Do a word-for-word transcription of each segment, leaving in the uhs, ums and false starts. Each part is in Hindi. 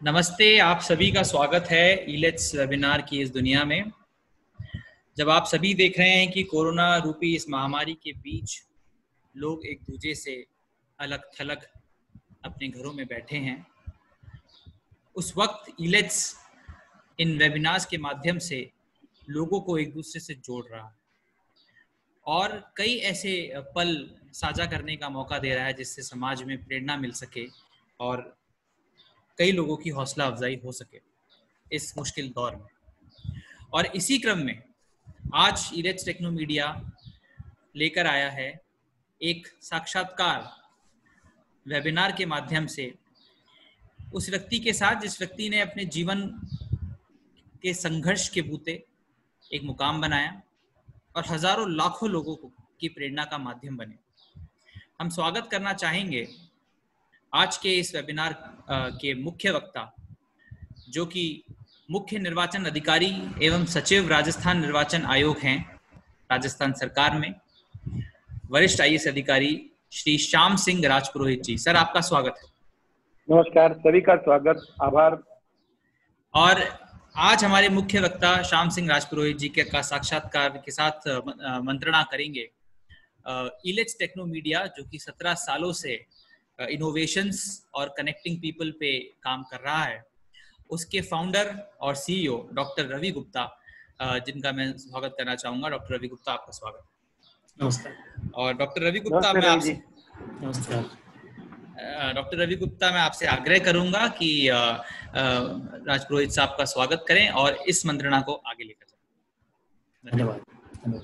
नमस्ते, आप सभी का स्वागत है इलेट्स वेबिनार की इस दुनिया में। जब आप सभी देख रहे हैं कि कोरोना रूपी इस महामारी के बीच लोग एक दूसरे से अलग थलग अपने घरों में बैठे हैं, उस वक्त इलेट्स इन वेबिनार्स के माध्यम से लोगों को एक दूसरे से जोड़ रहा है और कई ऐसे पल साझा करने का मौका दे रहा है जिससे समाज में प्रेरणा मिल सके और कई लोगों की हौसला अफजाई हो सके इस मुश्किल दौर में। और इसी क्रम में आज इलेट्स टेक्नो मीडिया लेकर आया है एक साक्षात्कार वेबिनार के माध्यम से उस व्यक्ति के साथ जिस व्यक्ति ने अपने जीवन के संघर्ष के बूते एक मुकाम बनाया और हजारों लाखों लोगों को की प्रेरणा का माध्यम बने। हम स्वागत करना चाहेंगे आज के इस वेबिनार के मुख्य वक्ता, जो कि मुख्य निर्वाचन अधिकारी एवं सचिव राजस्थान निर्वाचन आयोग हैं राजस्थान सरकार में, वरिष्ठ आई ए एस अधिकारी श्री श्याम सिंह राजपुरोहित जी। सर, आपका स्वागत है। नमस्कार, सभी का स्वागत, आभार। और आज हमारे मुख्य वक्ता श्याम सिंह राजपुरोहित जी के का साक्षात्कार के साथ मंत्रणा करेंगे इलेट्स टेक्नो मीडिया, जो कि सत्रह सालों से इनोवेशंस और कनेक्टिंग पीपल पे काम कर रहा है, उसके फाउंडर और C E O doctor Ravi Gupta, जिनका मैं स्वागत करना चाहूँगा। डॉक्टर रवि गुप्ता, आपका स्वागत है। नमस्कार। और डॉक्टर रवि गुप्ता, मैं आपसे नमस्कार डॉक्टर रवि गुप्ता मैं आपसे आग्रह करूंगा कि राजपुरोहित साहब का स्वागत करें और इस मंत्रणा को आगे लेकर जाएं। धन्यवाद।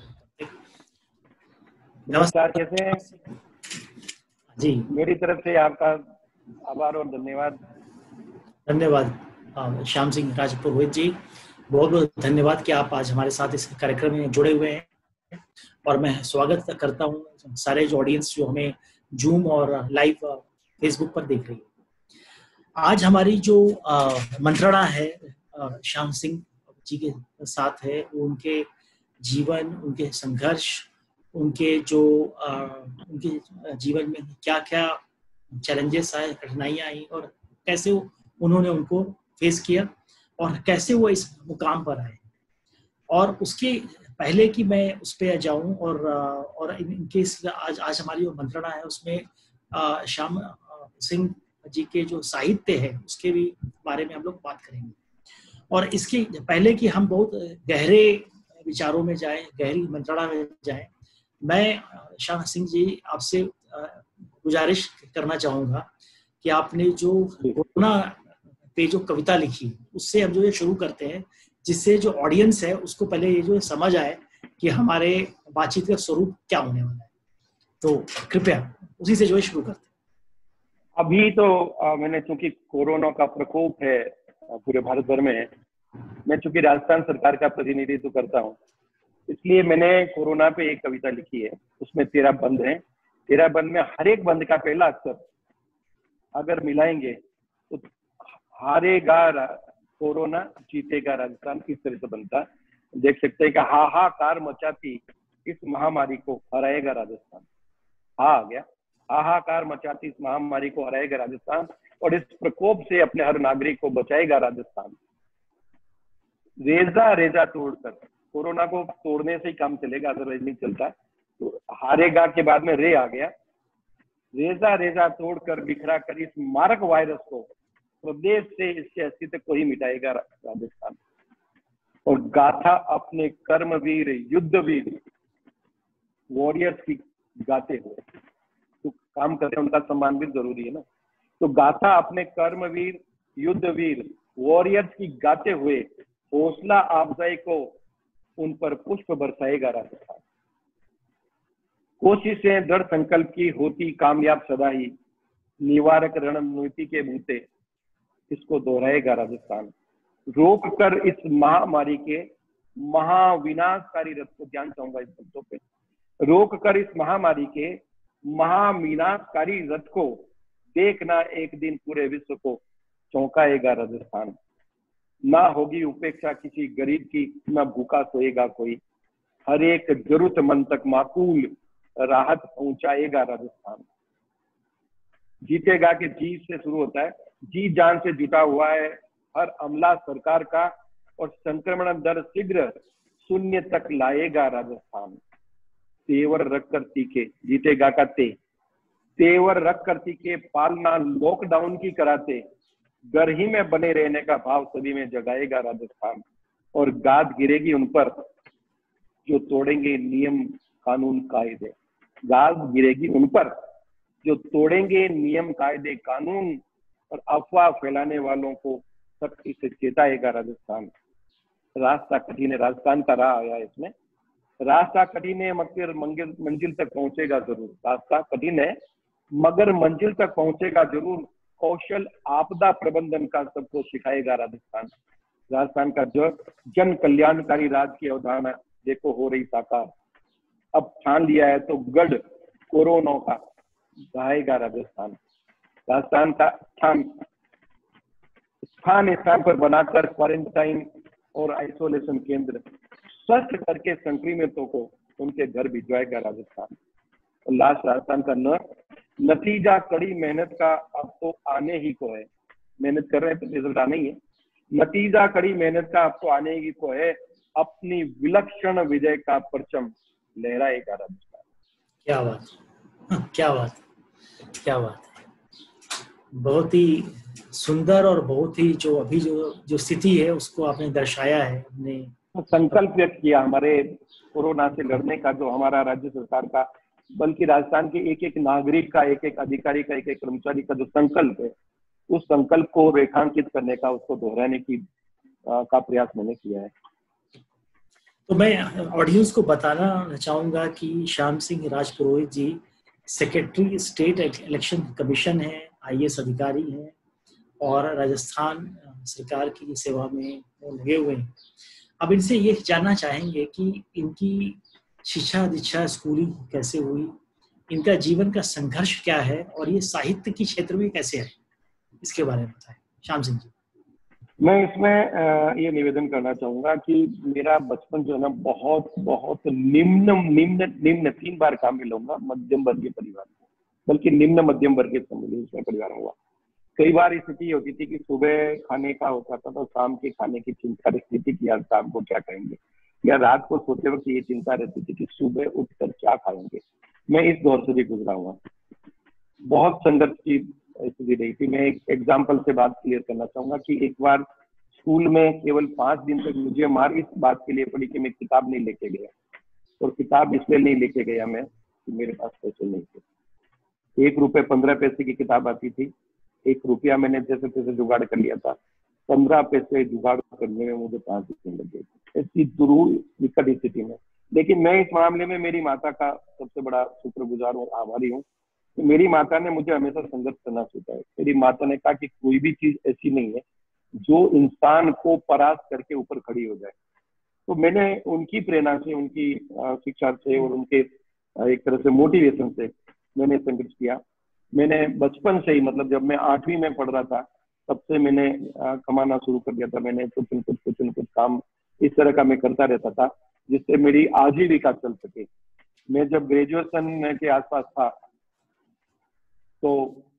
नमस्कार, कैसे हैं जी? मेरी तरफ से आपका आभार और धन्यवाद। धन्यवाद श्याम सिंह राजपुरोहित जी, बहुत बहुत धन्यवाद कि आप आज हमारे साथ इस कार्यक्रम में जुड़े हुए हैं। और मैं स्वागत करता हूँ सारे जो ऑडियंस जो हमें जूम और लाइव फेसबुक पर देख रही है। आज हमारी जो मंत्रणा है श्याम सिंह जी के साथ है, उनके जीवन, उनके संघर्ष, उनके जो आ, उनके जीवन में क्या क्या चैलेंजेस आए, कठिनाइयाँ आई और कैसे उन्होंने उनको फेस किया और कैसे वो इस मुकाम पर आए। और उसके पहले कि मैं उस पर जाऊं और और इनके आज आज हमारी जो मंत्रणा है उसमें श्याम सिंह जी के जो साहित्य है उसके भी बारे में हम लोग बात करेंगे। और इसके पहले कि हम बहुत गहरे विचारों में जाएं, गहरी मंत्रणा में जाएं, मैं श्याम सिंह जी आपसे गुजारिश करना चाहूँगा कि आपने जो कोरोना पे जो कविता लिखी उससे हम जो ये शुरू करते हैं, जिससे जो ऑडियंस है उसको पहले ये जो समझ आए कि हमारे बातचीत का स्वरूप क्या होने वाला है। तो कृपया उसी से जो है शुरू करते हैं। अभी तो आ, मैंने चूंकि कोरोना का प्रकोप है पूरे भारत भर में, मैं चूंकि राजस्थान सरकार का प्रतिनिधित्व करता हूँ, इसलिए मैंने कोरोना पे एक कविता लिखी है। उसमें तेरह बंद हैं। तेरह बंद में हर एक बंद का पहला अक्षर अगर मिलाएंगे तो हारेगा कोरोना, जीतेगा राजस्थान, इस तरह से बनता। देख सकते हैं कि हाहाकार मचाती इस महामारी को हराएगा राजस्थान। हा आ गया, हाहाकार मचाती इस महामारी को हराएगा राजस्थान और इस प्रकोप से अपने हर नागरिक को बचाएगा राजस्थान। रेजा रेजा तोड़कर, कोरोना को तोड़ने से ही काम चलेगा, अदरवाइज नहीं चलता। तो हारेगा के बाद में रे आ गया। रेजा रेजा तोड़कर बिखरा कर इस मारक वायरस को प्रदेश से इसके अस्तित्व को ही मिटाएगा राजस्थान। और गाथा अपने कर्मवीर युद्धवीर वॉरियर्स की गाते हुए, तो काम करते हैं उनका सम्मान भी जरूरी है ना। तो गाथा अपने कर्मवीर युद्धवीर वॉरियर्स की गाते हुए हौसला अफजाई को उन पर पुष्प बरसाएगा राजस्थान। कोशिशें दृढ़ संकल्प की होती कामयाब सदा ही, निवारक रणनीति के बूते इसको दोहराएगा राजस्थान। रोक कर इस महामारी के महाविनाशकारी रथ को, ध्यान चाहूंगा इस शब्दों पे, रोक कर इस महामारी के महाविनाशकारी रथ को देखना एक दिन पूरे विश्व को चौंकाएगा राजस्थान। ना होगी उपेक्षा किसी गरीब की, ना भूखा सोएगा कोई, हर एक जरूरतमंद तक माकूल राहत पहुंचाएगा राजस्थान। जीतेगा के जी से शुरू होता है, जी जान से जुटा हुआ है हर अमला सरकार का, और संक्रमण दर शीघ्र शून्य तक लाएगा राजस्थान। तेवर रख कर तीखे, जीतेगा का ते, तेवर रख कर तीखे, पालना लॉकडाउन की कराते, घर ही में बने रहने का भाव सभी में जगाएगा राजस्थान। और गाद गिरेगी उन पर जो तोड़ेंगे नियम कानून कायदे, गाद गिरेगी उन पर जो तोड़ेंगे नियम कायदे कानून, और अफवाह फैलाने वालों को सख्ती से चेताएगा राजस्थान। रास्ता कठिन है, राजस्थान का राह आया इसमें, रास्ता कठिन है मगर मंजिल मंजिल तक पहुंचेगा जरूर। रास्ता कठिन है मगर मंजिल तक पहुंचेगा जरूर, कौशल आपदा प्रबंधन का सबको सिखाएगा राजस्थान। राजस्थान का जो जन कल्याणकारी राज्य की अवधारणा देखो हो रही साकार, अब ठान लिया है तो गढ़ कोरोना का गाएगा राजस्थान। राजस्थान का स्थान स्थान स्थान पर बनाकर क्वारंटाइन और आइसोलेशन केंद्र स्वस्थ करके संक्रमितों को उनके घर भिजवाएगा राजस्थान। और लास्ट राजस्थान का न नतीजा कड़ी मेहनत का अब तो आने ही को है, मेहनत कर रहे हैं तो रिजल्ट आना ही है। नतीजा कड़ी मेहनत का अब तो आने ही को है, अपनी विलक्षण विजय का परचम लहराएगा राजस्थान। क्या बात, क्या बात, क्या बात है। बहुत ही सुंदर और बहुत ही जो अभी जो जो स्थिति है उसको आपने दर्शाया है, अपने संकल्प व्यक्त किया हमारे कोरोना से लड़ने का, जो हमारा राज्य सरकार का बल्कि राजस्थान के एक एक नागरिक का, एक एक अधिकारी का, एक एक कर्मचारी का जो संकल्प है, उस संकल्प को रेखांकित करने का, उसको दोहराने की आ, का प्रयास मैंने किया है। तो मैं ऑडियंस को बताना चाहूंगा कि Shyam Singh Rajpurohit ji secretary state election commission है, आई ए एस अधिकारी हैं और राजस्थान सरकार की सेवा में लगे हुए हैं। अब इनसे ये जानना चाहेंगे कि इनकी शिक्षा दीक्षा स्कूली कैसे हुई, इनका जीवन का संघर्ष क्या है और ये साहित्य के क्षेत्र में कैसे है, इसके बारे में बताएं श्याम सिंह जी। मैं इसमें ये निवेदन करना चाहूंगा कि मेरा बचपन जो है ना बहुत बहुत निम्न निम्न निम्न तीन बार काम में लूंगा मध्यम वर्गीय परिवार में, बल्कि निम्न मध्यम वर्गीय इसमें परिवार हुआ। कई बार स्थिति होती थी कि सुबह खाने का होता था तो शाम के खाने की चिंता रहती थी कि आज शाम को क्या खाएंगे, या रात को सोते वक्त ये चिंता रहती थी कि सुबह उठकर क्या खाएंगे। मैं इस दौर से भी गुजरा हुआ, बहुत संघर्ष की स्थिति रही थी। मैं एक एग्जाम्पल से बात क्लियर करना चाहूंगा कि एक बार स्कूल में केवल पांच दिन तक मुझे मार इस बात के लिए पड़ी कि मैं किताब नहीं लेके गया, और किताब इसलिए नहीं लेके गया मैं कि मेरे पास पैसे नहीं थे। एक रुपए पंद्रह पैसे की किताब आती थी, एक रुपया मैंने जैसे तैसे जुगाड़ कर लिया था, पंद्रह पैसे जुगाड़ करने में मुझे पांच दिन लग गए थे, ऐसी दुरूह विकट स्थिति में। लेकिन मैं इस मामले में मेरी माता का सबसे बड़ा शुक्रगुजार और आभारी हूँ कि मेरी माता ने मुझे हमेशा संघर्ष करना सिखाया। मेरी माता ने कहा कि कोई भी चीज ऐसी नहीं है जो इंसान को परास्त करके ऊपर खड़ी हो जाए। तो मैंने उनकी प्रेरणा से, उनकी शिक्षा से और उनके एक तरह से मोटिवेशन से मैंने संघर्ष किया। मैंने बचपन से ही, मतलब जब मैं आठवीं में पढ़ रहा था तब से मैंने आ, कमाना शुरू कर दिया था। मैंने कुछ न कुछ कुछ न कुछ काम इस तरह का मैं करता रहता था जिससे मेरी आजीविका चल सके। मैं जब ग्रेजुएशन के आसपास था तो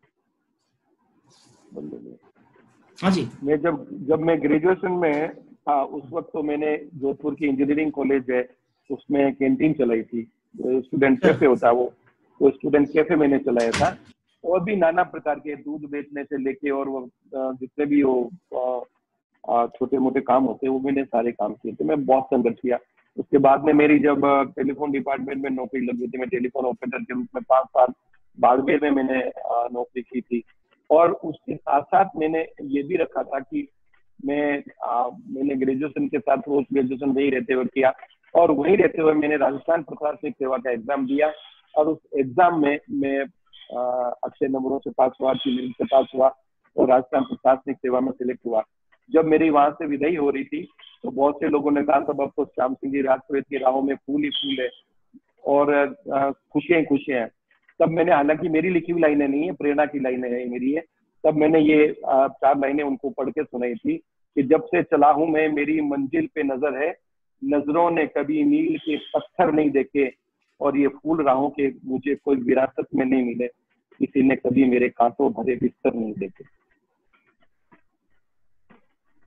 हाँ जी, मैं जब जब मैं ग्रेजुएशन में था उस वक्त तो मैंने जोधपुर की इंजीनियरिंग कॉलेज है उसमें कैंटीन चलाई थी, स्टूडेंट कैफे होता है वो वो स्टूडेंट कैफे मैंने चलाया था। और भी नाना प्रकार के दूध बेचने से लेके और वो जितने भी वो छोटे मोटे काम होते हैं वो मैंने सारे काम किए थे। मैं बहुत संघर्ष किया। उसके बाद में मेरी जब टेलीफोन डिपार्टमेंट में नौकरी लगी थी, मैं टेलीफोन ऑपरेटर के रूप में पांच साल बाड़मेर में मैंने नौकरी की थी। और उसके साथ साथ मैंने ये भी रखा था कि मैं आ, मैंने ग्रेजुएशन के साथ पोस्ट ग्रेजुएशन वही रहते हुए किया, और वही रहते हुए मैंने राजस्थान प्रशासनिक सेवा का एग्जाम दिया और उस एग्जाम में मैं अच्छे नंबरों से पास हुआ, मेरिट से पास हुआ और राजस्थान प्रशासनिक सेवा में सिलेक्ट हुआ। जब मेरी वहां से विदाई हो रही थी तो बहुत से लोगों ने कहा सब अब तो श्याम सिंह जी राजपुरोहित की राहों में फूल ही फूल है और खुशियां ही खुशियां हैं। तब मैंने, हालांकि मेरी लिखी हुई लाइनें नहीं है, प्रेरणा की लाइनें है मेरी है, तब मैंने ये चार लाइनें उनको पढ़ के सुनाई थी कि जब से चला हूं मैं मेरी मंजिल पे नजर है, नजरों ने कभी मील के पत्थर नहीं देखे और ये फूल राहों के मुझे कोई विरासत में नहीं मिले, किसी ने कभी मेरे कांटों भरे बिस्तर नहीं देखे।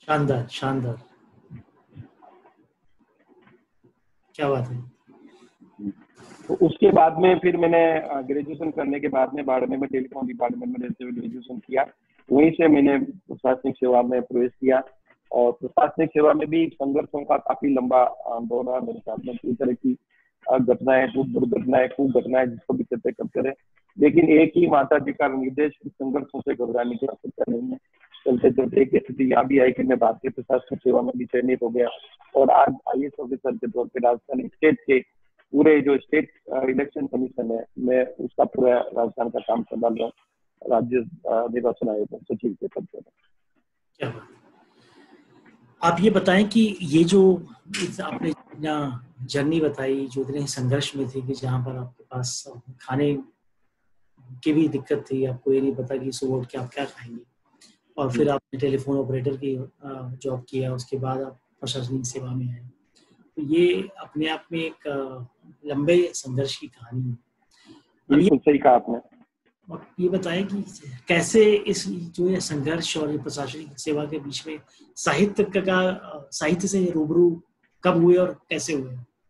शानदार शानदार, क्या बात है। तो उसके बाद में फिर मैंने ग्रेजुएशन करने के बाद में बाड़मेर में टेलीकॉम डिपार्टमेंट में रहते हुए ग्रेजुएशन किया। वहीं से मैंने प्रशासनिक सेवा में प्रवेश किया और प्रशासनिक सेवा में भी संघर्षों का काफी लंबा दौर रहा मेरे साथ में। इस तरह की घटनाएं, खूब दुर्घटनाएं, खूब घटनाएं जिसको भी कहते करते रहे, लेकिन एक ही माता जी का निर्देश संघर्षों से घबराने की आवश्यकता नहीं है। चलते चलते एक स्थिति यहाँ भी आई कि मैं भारतीय प्रशासनिक सेवा में भी चयनित हो गया और आज आई एस ऑफिसर के तौर पर राजस्थान स्टेट के पूरे जो स्टेट इलेक्शन कमीशन है, मैं उसका पूरा राजस्थान का काम संभाल रहा हूँ, राज्य निर्वाचन आयोग में सचिव के पद पर। क्या बात। आप ये बताएं कि ये जो आपने जर्नी बताई, जो इतने संघर्ष में थी कि जहाँ पर आपके पास खाने की भी दिक्कत थी, आपको ये नहीं पता कि सुबह उठ के आप क्या खाएंगे, और फिर आपने टेलीफोन ऑपरेटर की जॉब किया, उसके बाद आप प्रशासनिक सेवा में हैं, तो ये अपने आप में एक लंबे संघर्ष की कहानी है। बिल्कुल सही कहा आपने। और ये बताएं कि कैसे इस जो ये संघर्ष और ये प्रशासनिक सेवा के बीच में साहित्य का साहित्य से रूबरू कब हुए और कैसे हुए?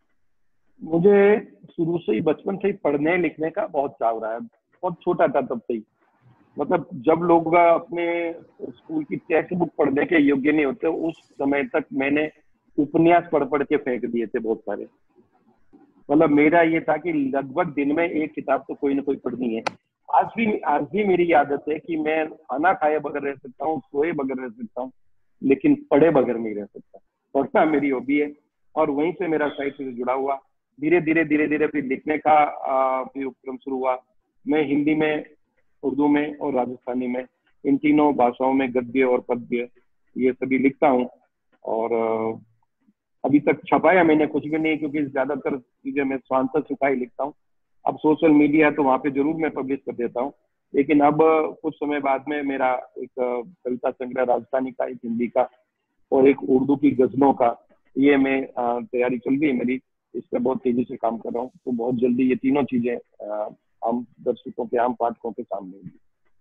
मुझे शुरू से ही, बचपन से ही पढ़ने लिखने का बहुत चाव रहा है। बहुत छोटा था तब से ही, मतलब जब लोग अपने स्कूल की टेक्स्ट बुक पढ़ने के योग्य नहीं होते, उस समय तक मैंने उपन्यास पढ़ पढ़ के फेंक दिए थे बहुत सारे। मतलब मेरा ये था कि लगभग दिन में एक किताब तो कोई ना कोई पढ़नी है। आज भी आज भी मेरी आदत है कि मैं खाना खाए बगैर रह सकता हूँ, सोए बगैर रह सकता हूँ, लेकिन पढ़े बगैर नहीं रह सकता। पढ़ना मेरी हॉबी है और वहीं से मेरा साहित्य से जुड़ा हुआ। धीरे धीरे धीरे धीरे फिर लिखने का भी उपक्रम शुरू हुआ। मैं हिंदी में, उर्दू में और राजस्थानी में, इन तीनों भाषाओं में गद्य और पद्य ये सभी लिखता हूँ। और अभी तक छपाया मैंने कुछ भी नहीं, क्योंकि ज्यादातर चीजें मैं स्वांतः सुखाई लिखता हूँ। अब सोशल मीडिया तो वहां पे जरूर मैं पब्लिश कर देता हूँ, लेकिन अब कुछ समय बाद में मेरा एक कविता संग्रह राजस्थानी का, एक हिंदी का और एक उर्दू की गजलों का, ये मैं तैयारी चल रही है मेरी। इस पर बहुत तेजी से काम कर रहा हूँ, तो बहुत जल्दी ये तीनों चीजें आम दर्शकों के, आम पाठकों के सामने होगी।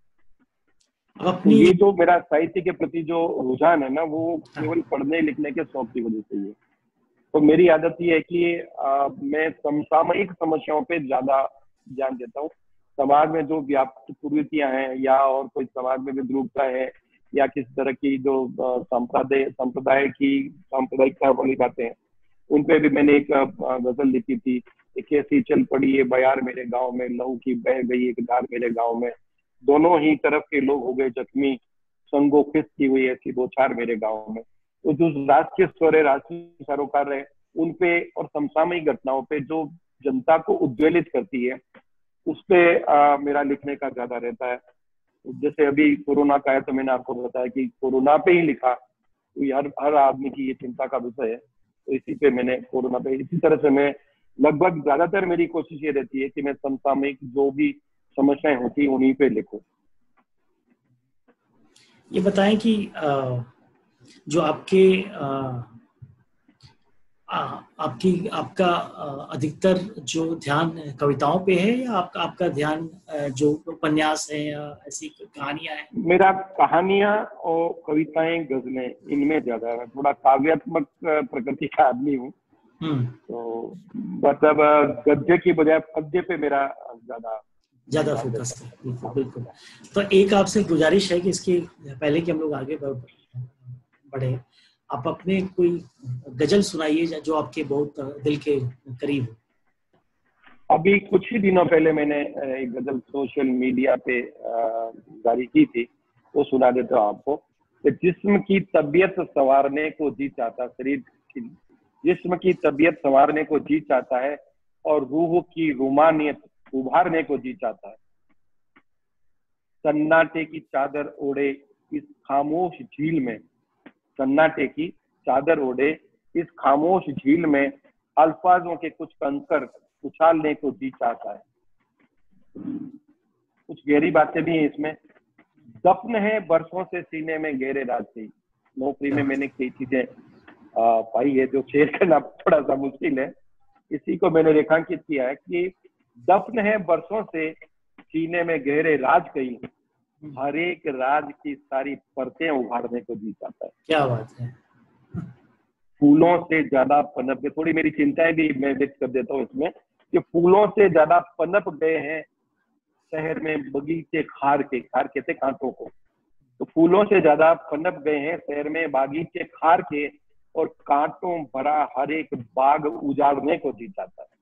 तो ये जो मेरा साहित्य के प्रति जो रुझान है ना, वो केवल पढ़ने लिखने के शौक की वजह से ही है। तो मेरी आदत ये है कि आ, मैं समसामयिक समस्याओं पे ज्यादा ध्यान देता हूँ। समाज में जो व्याप्त कुरीतियां हैं, या और कोई समाज में विद्रूपता है, या किस तरह की जो संप्रदाय संप्रदाय की सांप्रदायिकता वाली बातें हैं, उन पे भी मैंने एक गजल लिखी थी, एक ऐसी चल पड़ी है बयार मेरे गांव में, लहू की बह गई एक धार मेरे गांव में, दोनों ही तरफ के लोग हो गए जख्मी, संगो खिस की हुई ऐसी बौछार मेरे गांव में। तो जो राष्ट्रीय स्वर है, राष्ट्रीय सरोकार है, उन पे और समसामयिक घटनाओं पे जो जनता को उद्वेलित करती है, उस पे आ, मेरा लिखने का ज्यादा रहता है। जैसे अभी कोरोना का है, तो मैंने आपको बताया कि कोरोना पे ही लिखा, तो हर हर आदमी की ये चिंता का विषय है, तो इसी पे मैंने कोरोना पे, इसी तरह से मैं लगभग ज्यादातर मेरी कोशिश ये रहती है कि मैं समसामयिक जो भी समस्याएं होती उन्हीं पे लिखूं। ये बताएं कि जो आपके आपकी आपका अधिकतर जो ध्यान कविताओं पे है, या आपका आपका ध्यान जो उपन्यास है या ऐसी कहानियां हैं? मेरा कहानियां और कविताएं, गजलें, इनमें ज्यादा है। थोड़ा काव्यात्मक प्रकृति का आदमी हूँ, तो मतलब गद्य की बजाय पद्य पे मेरा ज्यादा ज्यादा फोकस है। बिल्कुल बिल्कुल। तो एक आपसे गुजारिश है कि इसके पहले कि हम लोग आगे बढ़े, आप अपने कोई गजल सुनाइए जो आपके बहुत दिल के करीब हो। अभी कुछ ही दिनों पहले मैंने एक गजल सोशल मीडिया पे जारी की थी, वो सुना देता हूँ आपको। जिस्म की तबीयत संवारने को जी चाहता, शरीर की जिस्म की तबीयत संवारने को जी चाहता है, और रूह की रूमानियत उभारने को जी चाहता है। सन्नाटे की चादर ओढ़े इस खामोश झील में, सन्नाटे की चादर ओढ़े इस खामोश झील में, अल्फाजों के कुछ कंकर उछालने को जी चाहता है। कुछ गहरी बातें भी हैं इसमें। दफन है बरसों से सीने में गहरे राज से। नौकरी में मैंने कई चीजें पाई है जो शेयर करना थोड़ा सा मुश्किल है, इसी को मैंने रेखांकित किया है कि दफन है बरसों से सीने में गहरे राज कई, हर एक राज की सारी परतें उभारने को जी चाहता है। क्या बात है। फूलों से ज्यादा पनप गए, थोड़ी मेरी चिंताएं भी मैं व्यक्त कर देता हूँ इसमें, कि फूलों से ज्यादा पनप गए हैं शहर में बगीचे खार के, खार कहते कांटों को, तो फूलों से ज्यादा पनप गए हैं शहर में बागीचे खार के, और कांटों भरा हर एक बाग उजाड़ने को जी चाहता है।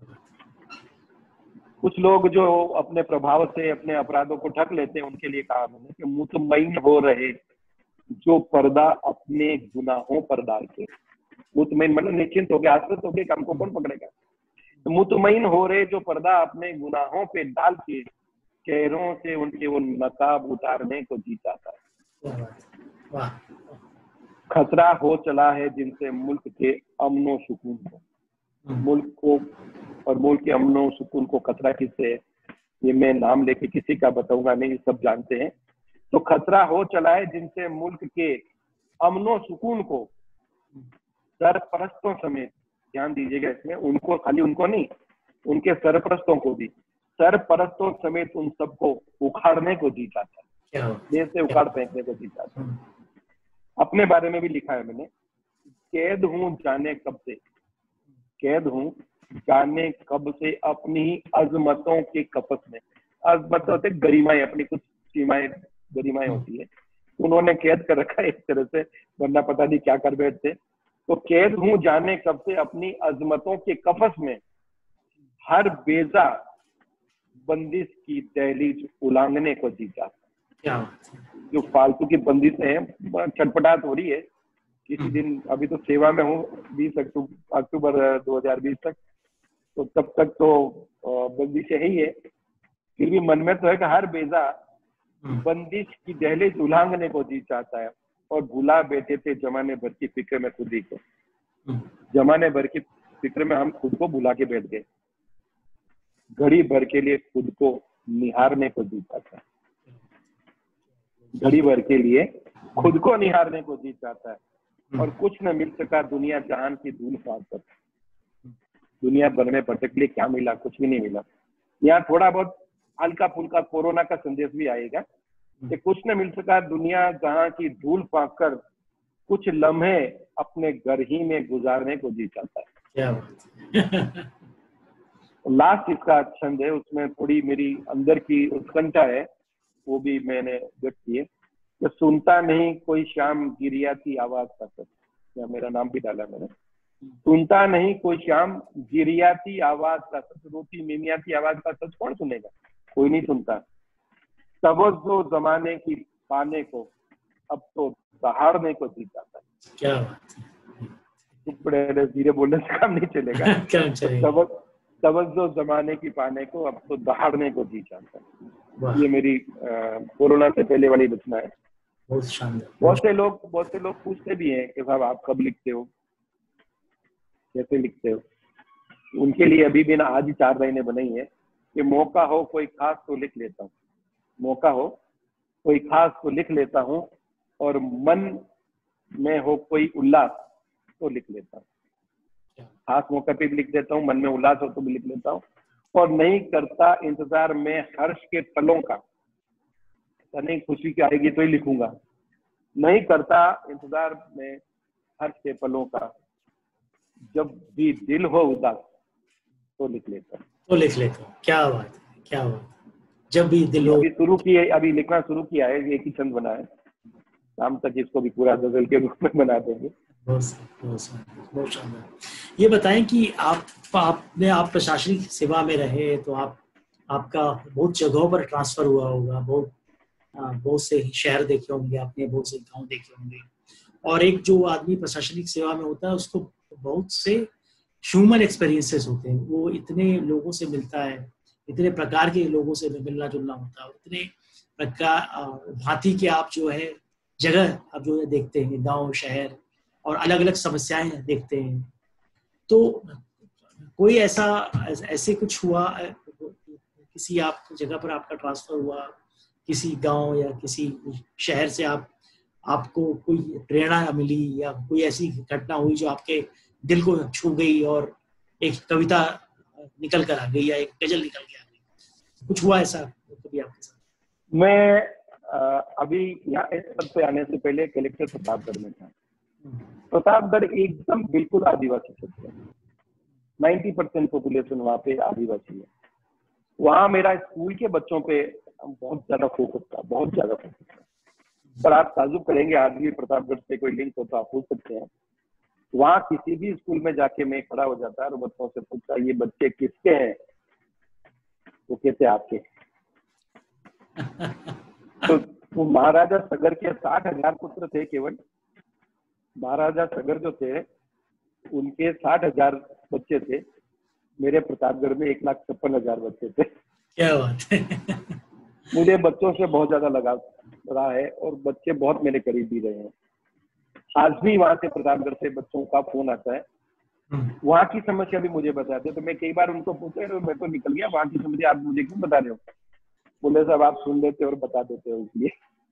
कुछ लोग जो अपने प्रभाव से अपने अपराधों को ढक लेते हैं, उनके लिए कहा मैंने कि मुतमईन हो रहे जो पर्दा अपने गुनाहों पर डाल के, मुतमईन मतलब निश्चिंत हो गया, आश्वस्त हो गया, हमको कौन पकड़ेगा। तो मुतमईन हो रहे जो पर्दा अपने गुनाहों पे डाल के चेहरों से उनके वो नकाब उतारने को जी चाहता है। वाह। खतरा हो चला है जिनसे मुल्क के अमनो सुकून को, मुल्क को और मुल्क के अमनो सुकून को खतरा किससे है, ये मैं नाम लेके किसी का बताऊंगा नहीं, सब जानते हैं। तो खतरा हो चला है जिनसे मुल्क के अमनो सुकून को, सरपरस्तों समेत, ध्यान दीजिएगा इसमें, उनको खाली उनको नहीं, उनके सरपरस्तों को भी, सरपरस्तों समेत उन सबको उखाड़ने को जी चाहता है, देश से उखाड़ फेंकने को जी चाहता है। अपने बारे में भी लिखा है मैंने, कैद हूं जाने कब से, कैद हूं जाने कब से अपनी ही अजमतों के कपस में। अजमत होते गरिमाएं, अपनी कुछ सीमाएं गरिमाएं होती है, उन्होंने कैद कर रखा है एक तरह से, वरना पता नहीं क्या कर बैठते। तो कैद हूं जाने कब से अपनी अजमतों के कफस में, हर बेजा बंदिश की दहलीज उलांघने को जी चाहता है। जो फालतू की बंदिशें हैं, छटपटाहट हो रही है। किसी दिन, अभी तो सेवा में हूँ बीस अक्टूबर अक्टूबर दो हजार बीस तक, तो तब तक तो बंदिशें ही है, फिर भी मन में तो है कि हर बेजा बंदिश की दहलीज उलांघने को जी चाहता है। और भुला बैठे थे जमाने भर की फिक्र में खुद ही को, जमाने भर की फिक्र में हम खुद को भुला के बैठ गए, घड़ी भर के लिए खुद को निहारने को जी चाहता है, घड़ी भर के लिए खुद को निहारने को जी चाहता है। और कुछ न मिल सका दुनिया जहान की धूल फाड़, दुनिया भर में भटक लिए क्या मिला, कुछ भी नहीं मिला। यहाँ थोड़ा बहुत हल्का फुल्का कोरोना का संदेश भी आएगा कि कुछ न मिल सका दुनिया जहां की धूल फाँक कर, कुछ लम्हे अपने घर ही में गुजारने को जी चाहता है। क्या बात। लास्ट इसका छंद है, उसमें थोड़ी मेरी अंदर की उत्कंठा है, वो भी मैंने व्यक्त की है कि सुनता नहीं कोई शाम गिरियाती आवाज का सच, या मेरा नाम भी डाला मैंने, सुनता नहीं कोई शाम गिरियाती आवाज का सच, रोटी मिमियाती आवाज का सच कौन सुनेगा, कोई नहीं सुनता। तवज्जो जमाने की पाने को अब तो दहाड़ने को जी चाहता है। क्या बात है, धीरे बोलने से काम नहीं चलेगा। क्या चलेगा। तवज्जो जमाने की पाने को अब तो दहाड़ने को जी चाहता है। ये मेरी कोरोना से पहले वाली रचना है। बहुत शानदार। बहुत से लोग बहुत से लोग पूछते भी हैं कि साहब आप कब लिखते हो, कैसे लिखते हो। उनके लिए अभी भी ना आज ही चार महीने बनाई है कि मौका हो कोई खास तो लिख लेता हूँ, मौका हो कोई खास तो लिख लेता हूँ, और मन में हो कोई उल्लास तो लिख लेता हूँ। खास मौके पे भी लिख देता हूँ, मन में उल्लास हो तो भी लिख लेता हूँ, और नहीं करता इंतजार में हर्ष के पलों का, नहीं खुशी की आएगी तो ही लिखूंगा, नहीं करता इंतजार में हर्ष के पलों का, जब भी दिल हो उदास तो लिख लेता हूँ, तो लिख लेता हूँ। क्या बात है, क्या बात है। जब भी दिल हो, अभी शुरू किए, अभी लिखना शुरू किया है, एक ही छंद बना है, शाम तक इसको भी पूरा गजल के रूप में बना देंगे। बहुत बहुत शानदार। ये बताएं कि आप आपने आप प्रशासनिक सेवा में रहे तो आप आपका बहुत जगहों पर ट्रांसफर हुआ होगा, बहुत बहुत से शहर देखे होंगे आपने, बहुत से गांव देखे होंगे, और एक जो आदमी प्रशासनिक सेवा में होता है उसको बहुत से ह्यूमन एक्सपीरियंसेस होते हैं, वो इतने लोगों से मिलता है, इतने प्रकार के लोगों से मिलना जुलना होता है, इतने प्रकार भांति के आप जो है जगह आप जो है देखते हैं, गांव शहर, और अलग अलग समस्याएं देखते हैं। तो कोई ऐसा ऐसे कुछ हुआ, किसी आप जगह पर आपका ट्रांसफर हुआ, किसी गांव या किसी शहर से आप आपको कोई प्रेरणा मिली, या कोई ऐसी घटना हुई जो आपके दिल को छू गई और एक कविता निकल कर आ गई या एक गजल निकल के आ गई, कुछ हुआ ऐसा कभी आपके साथ? मैं अभी यहाँ इस पद पे आने से पहले कलेक्टर प्रतापगढ़ में था। प्रतापगढ़ एकदम बिल्कुल आदिवासी क्षेत्र है, नब्बे परसेंट पॉपुलेशन वहाँ पे आदिवासी है। वहाँ मेरा स्कूल के बच्चों पे बहुत ज्यादा फोकस था, बहुत ज्यादा फोकस था। पर आप ताजुब करेंगे, आज भी प्रतापगढ़ से कोई लिंक हो तो आप पूछ सकते हैं। वहाँ किसी भी स्कूल में जाके मैं खड़ा हो जाता और बच्चों से पूछता ये बच्चे किसके हैं, वो कहते आपके। तो वो महाराजा सगर के साठ हजार पुत्र थे केवल। महाराजा सगर जो थे उनके साठ हजार बच्चे थे, मेरे प्रतापगढ़ में एक लाख छप्पन हजार बच्चे थे। क्या बात है। मुझे बच्चों से बहुत ज्यादा लगाव रहा है और बच्चे बहुत मेरे करीब भी रहे हैं। आज भी वहां से प्रतापगढ़ से बच्चों का फोन आता है, वहाँ की समस्या भी मुझे बताते, तो मैं कई बार उनको पूछे मैं तो निकल गया वहाँ की समस्या, आप मुझे क्यों बता रहे हो? बोले साहब आप सुन लेते और बता देते हो इसलिए।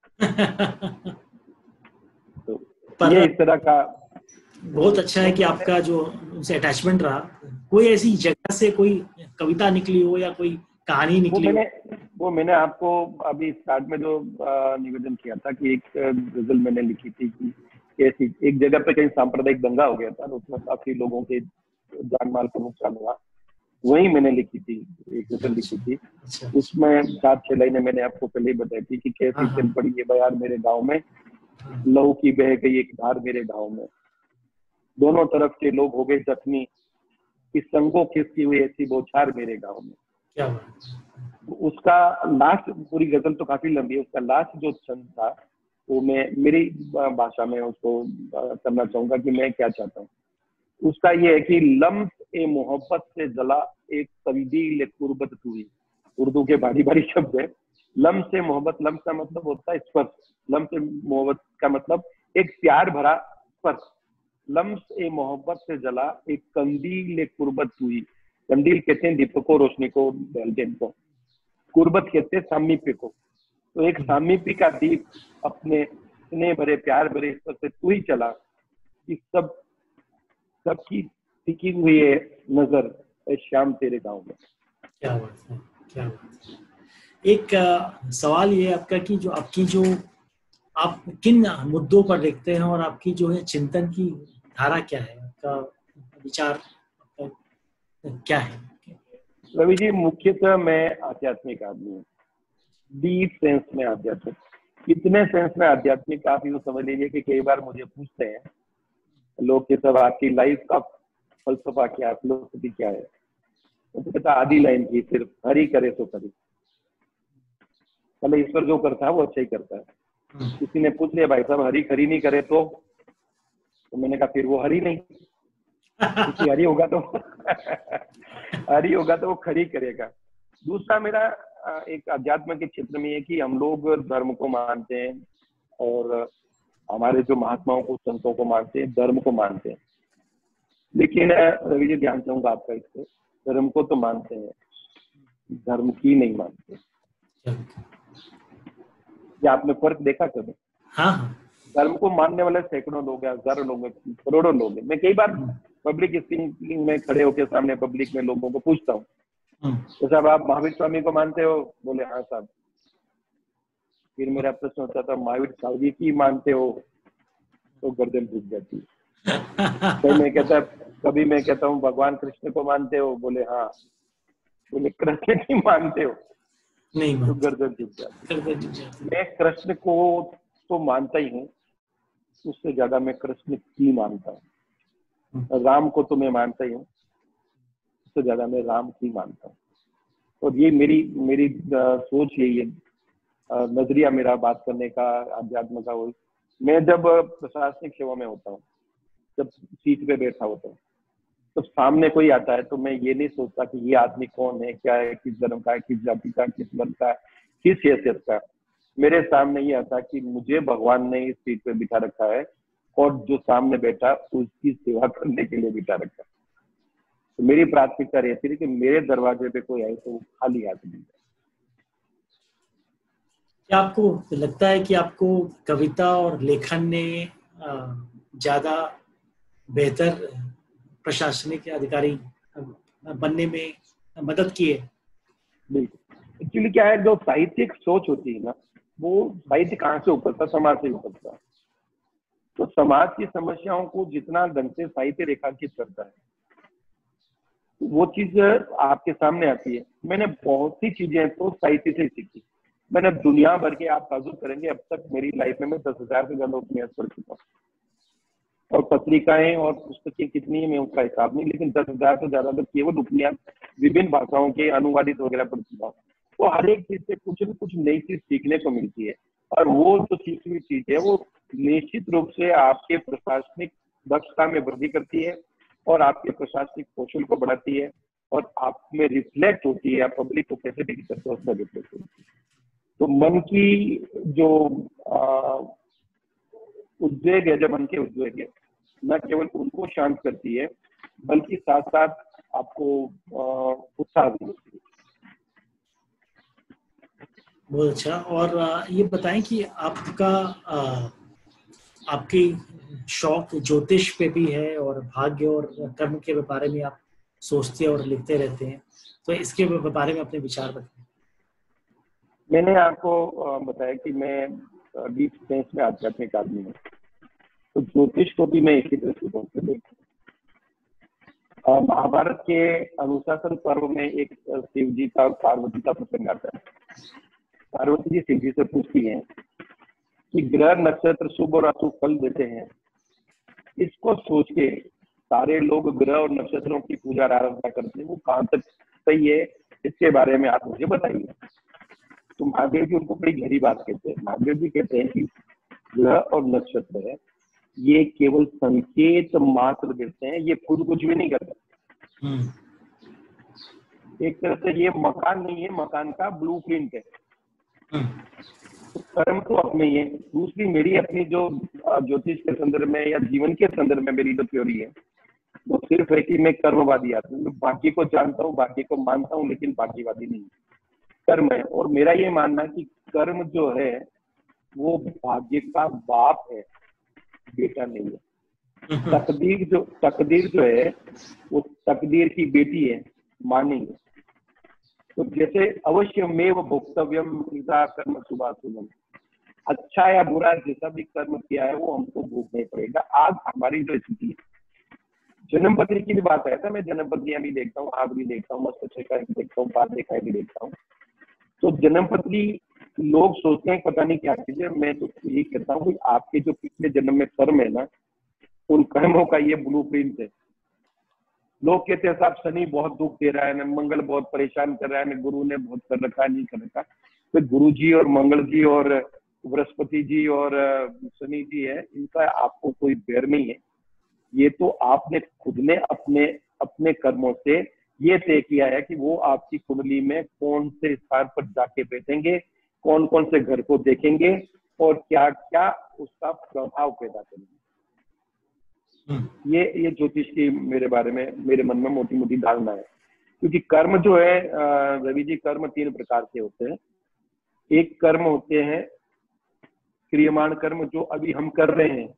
तो पर ये इस तरह का बहुत अच्छा है कि आपका जो उनसे अटैचमेंट रहा। कोई ऐसी जगह से कोई कविता निकली हो या कोई कहानी निकली वो मैंने हो? वो मैंने आपको अभी स्टार्ट में जो निवेदन किया था कि एक गजल मैंने लिखी थी कि कैसी एक जगह पे कहीं सांप्रदायिक दंगा हो गया था, उसमें काफी लोगों के जान माल का नुकसान हुआ, वही मैंने लिखी थी, एक गजल लिखी थी। अच्छा, उसमें सात छह लाइनें मैंने आपको पहले ही बताई थी कि कैसी हाँ, चल पड़ी ये बयार मेरे गांव में, लहू की बह गई एक धार मेरे गांव में, दोनों तरफ के लोग हो गए जख्मी, इस संगो खिसकी हुई ऐसी बौछार मेरे गांव में। क्या बात। उसका लास्ट, पूरी गजल तो काफी लंबी है, उसका लास्ट जो छंद था वो मैं मेरी भाषा में उसको करना चाहूंगा कि मैं क्या चाहता हूँ। उसका ये है कि लम्स ए मोहब्बत से जला एक तंदील कुर्बत हुई। उर्दू के भारी भारी शब्द है। लम्स से मोहब्बत, लम्स का मतलब होता है स्पर्श, लम्स से मोहब्बत का मतलब एक प्यार भरा स्पर्श। लम्स ए मोहब्बत से जला एक कंदील कुर्बत हुई। कंदील कहते हैं दीपक को, रोशनी को, बैलटेन को। कुर्बत कहते हैं सामीप्य को। तो एक सामीप्य का दीप अपने स्नेह भरे प्यार भरे स्पर्श से तू ही चला, कि सब सबकी टिकी हुई है नजर ए श्याम तेरे गांव में। क्या बात है, क्या बात है। एक आ, सवाल ये आपका कि जो आपकी जो आप किन मुद्दों पर देखते हैं और आपकी जो है चिंतन की धारा क्या है, आपका विचार आपका क्या है? रवि जी, मुख्यतः मैं आध्यात्मिक आदमी हूँ, डीप सेंस में आध्यात्मिक। कितने सेंस में आध्यात्मिक आप यूँ समझ लीजिए कि कई बार मुझे पूछते हैं लोग कि सब आपकी लाइफ का फलसफा क्या है, फिलोसफी क्या है, तो कहता आधी लाइन की सिर्फ हरि करे तो करे। पहले ईश्वर जो करता है वो अच्छा ही करता है। किसी ने पूछ लिया भाई साहब हरि खरी नहीं करे तो, तो मैंने कहा फिर वो हरि नहीं, क्योंकि हरि होगा तो हरि होगा तो वो खरी करेगा। दूसरा मेरा एक अध्यात्म के क्षेत्र में है कि हम लोग धर्म को मानते हैं और हमारे जो महात्माओं को, संतों को मानते हैं, धर्म को मानते हैं। लेकिन रवि जी ध्यान चाहूंगा आपका इससे, धर्म को तो मानते हैं, धर्म की नहीं मानते। क्या आपने फर्क देखा कभी? हाँ, धर्म को मानने वाले सैकड़ों लोग हैं, हजारों लोग हैं, करोड़ों लोग हैं। मैं कई बार पब्लिक स्पीकिंग में खड़े होकर सामने पब्लिक में लोगों को पूछता हूँ, तो साहब आप महावीर स्वामी को मानते हो? बोले हाँ साहब। फिर मेरा प्रश्न होता था महावीर स्वामी की मानते हो? तो गर्दन झुक जाती है। तो मैं कहता कभी मैं कहता हूँ भगवान कृष्ण को मानते हो? बोले हाँ। बोले कृष्ण की मानते हो? नहीं तो गर्दन झुक जाती। मैं कृष्ण को तो मानता ही हूँ, उससे ज्यादा मैं कृष्ण की मानता हूँ। राम को तो मैं मानता ही हूँ, उससे ज्यादा मैं राम की मानता हूँ। और ये मेरी मेरी सोच यही है, नजरिया मेरा बात करने का, अध्यात्म का। वो मैं जब प्रशासनिक सेवा में होता हूँ, जब सीट पे बैठा होता हूँ, तो सामने कोई आता है तो मैं ये नहीं सोचता कि ये आदमी कौन है, क्या है, किस धर्म का है, किस जाति का, किस वर्ग का, किस हैसियत का। मेरे सामने ये आता कि मुझे भगवान ने इस सीट पे बिठा रखा है और जो सामने बैठा उसकी सेवा करने के लिए बिठा रखा है। तो मेरी प्राथमिकता रहती है कि मेरे दरवाजे पे कोई आए तो वो खाली हाथ मिल जाए। क्या आपको लगता है कि आपको कविता और लेखन ने ज्यादा बेहतर प्रशासनिक अधिकारी बनने में मदद की है? बिल्कुल। एक्चुअली क्या है, जो साहित्यिक सोच होती है ना, वो साहित्य कहाँ से उपजता? समाज से उपजता। तो समाज की समस्याओं को जितना ढंग से साहित्य रेखांकित करता है वो चीज आपके सामने आती है। मैंने बहुत सी चीजें तो साहित्य से सीखी। मैंने दुनिया भर के, आप ताजुब करेंगे, अब तक मेरी लाइफ में मैं दस हजार से ज्यादा उपन्यास पढ़ चुका हूँ, और पत्रिकाएं और पुस्तकें कितनी है मैं उसका हिसाब नहीं, लेकिन दस हजार से ज्यादा तो केवल उपन्यास विभिन्न भाषाओं के अनुवादित वगैरह पढ़ चुका हूँ। तो हर एक चीज से कुछ न कुछ नई चीज सीखने को मिलती है, और वो जो सीखी हुई चीज है वो निश्चित रूप से आपके प्रशासनिक दक्षता में वृद्धि करती है और आपके प्रशासनिक कौशल को बढ़ाती है, और आप में रिफ्लेक्ट होती है, आप पब्लिक को कैसे डील करते हो उसका रिफ्लेक्ट होती है। तो मन की जो उद्वेग है, जब मन के उद्वेग है, न केवल उनको शांत करती है बल्कि साथ साथ आपको उत्साह भी देती है। बहुत अच्छा। और ये बताएं कि आपका आपकी शौक ज्योतिष पे भी है और भाग्य और कर्म के बारे में आप सोचते और लिखते रहते हैं, तो इसके बारे में अपने विचार बताएं। मैंने आपको बताया कि मैं डीप साइंस में आध्यात्मिक आदमी हूँ, तो ज्योतिष को भी मैं इसी तरह से देखता हूँ। महाभारत के अनुशासन पर्व में एक शिव जी का और पार्वती का प्रसंग आता है। पार्वती जी शिव जी से पूछती हैं कि ग्रह नक्षत्र शुभ और अशुभ फल देते हैं, इसको सोच के सारे लोग ग्रह और नक्षत्रों की पूजा आराधना करते हैं, वो कहाँ तक सही है, इसके बारे में आप मुझे बताइए। तो महादेव जी उनको बड़ी गहरी बात कहते हैं। महादेव जी कहते हैं कि ग्रह और नक्षत्र है ये केवल संकेत मात्र देते हैं, ये खुद कुछ भी नहीं करते। एक तरह से ये मकान नहीं है, मकान का ब्लूप्रिंट है। तो कर्म तो अपने ही है। दूसरी मेरी अपनी जो ज्योतिष के संदर्भ में या जीवन के संदर्भ में मेरी जो थ्योरी है वो सिर्फ है कि मैं कर्मवादी आदमी हूँ। बाकी को जानता हूँ, बाकी को मानता हूँ, लेकिन बाकीवादी नहीं। कर्म है, और मेरा ये मानना है कि कर्म जो है वो भाग्य का बाप है, बेटा नहीं है। तकदीर जो तकदीर जो है वो तकदीर की बेटी है, मां नहीं है। तो जैसे अवश्य में वो भोक्तव्यम कर्म शुभाशुभम, अच्छा या बुरा जैसा भी कर्म किया है वो हमको भोगना ही पड़ेगा। आज हमारी जो स्थिति है, जन्म पत्री की भी बात है, मैं जन्म पत्रियां भी देखता हूँ, आग भी देखता हूँ, मस्त भी देखता हूँ, बात देखा भी देखता हूँ। तो जन्म पत्री लोग सोचते हैं पता नहीं क्या चीज है। मैं तो यही कहता हूँ कि आपके जो पिछले जन्म में कर्म है ना, उन कर्मों का ये ब्लूप्रिंट है। लोग कहते हैं साहब शनि बहुत दुख दे रहा है ना, मंगल बहुत परेशान कर रहा है ना, गुरु ने बहुत कर रखा नहीं कर रखा। तो गुरु जी और मंगल जी और बृहस्पति जी और शनि जी है, इनका आपको कोई बैर नहीं है। ये तो आपने खुद ने अपने अपने कर्मों से ये तय किया है कि वो आपकी कुंडली में कौन से स्थान पर जाके बैठेंगे, कौन कौन से घर को देखेंगे और क्या क्या उसका प्रभाव पैदा करेंगे। ये ये ज्योतिष की मेरे बारे में, मेरे मन में मोटी मोटी धारणा है। क्योंकि कर्म जो है रवि जी, कर्म तीन प्रकार के होते हैं। एक कर्म होते हैं क्रियमाण कर्म जो अभी हम कर रहे हैं,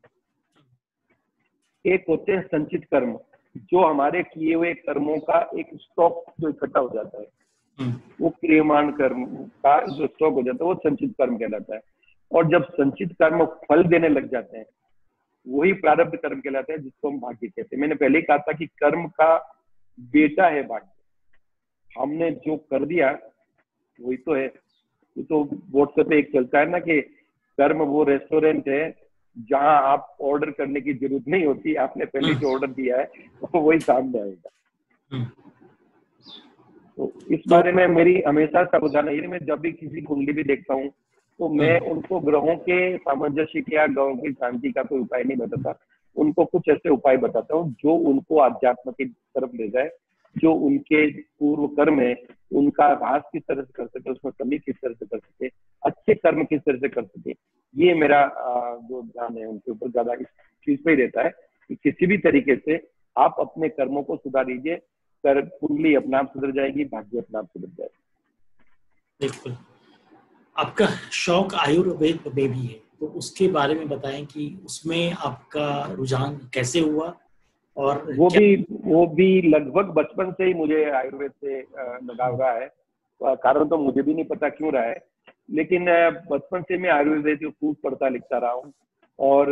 एक होते हैं संचित कर्म जो हमारे किए हुए कर्मों का एक स्टॉक जो इकट्ठा हो जाता है, वो क्रियमाण कर्म का जो स्टॉक हो जाता है वो संचित कर्म कहलाता है। और जब संचित कर्म फल देने लग जाते हैं वही प्रारब्ध कर्म कहलाता है, जिसको हम भाग्य कहते हैं। मैंने पहले ही कहा था कि कर्म का बेटा है भाग्य। हमने जो कर दिया वही तो है। ये तो व्हाट्सएप पे एक चलता है ना कि कर्म वो रेस्टोरेंट है जहां आप ऑर्डर करने की जरूरत नहीं होती, आपने पहले जो ऑर्डर दिया है तो वही सामने आएगा। तो इस बारे में मेरी हमेशा सावधानी है। मैं जब भी किसी कुंडली भी देखता हूँ तो मैं उनको ग्रहों के सामंजस्य के या ग्रहों की शांति का कोई उपाय नहीं बताता, उनको कुछ ऐसे उपाय बताता हूँ जो उनको अध्यात्म की तरफ ले जाए, जो उनके पूर्व कर्म है उनका ह्रास किस तरह से कर सके, उसमें कमी किस तरह से कर सके, अच्छे कर्म किस तरह से कर सके। ये मेरा जो ध्यान है उनके ऊपर ज्यादा इस चीज पे ही रहता है कि किसी भी तरीके से आप अपने कर्मों को सुधार लीजिए, कर कुंडली अपने आप सुधर जाएगी, भाग्य अपने आप सुधर जाएगा। बिल्कुल। आपका शौक आयुर्वेद में भी है, तो उसके बारे में बताएं कि उसमें आपका रुझान कैसे हुआ। और वो भी वो भी लगभग बचपन से ही मुझे आयुर्वेद से लगाव रहा है। कारण तो मुझे भी नहीं पता क्यों रहा है, लेकिन बचपन से मैं आयुर्वेद को खूब पढ़ता लिखता रहा हूँ, और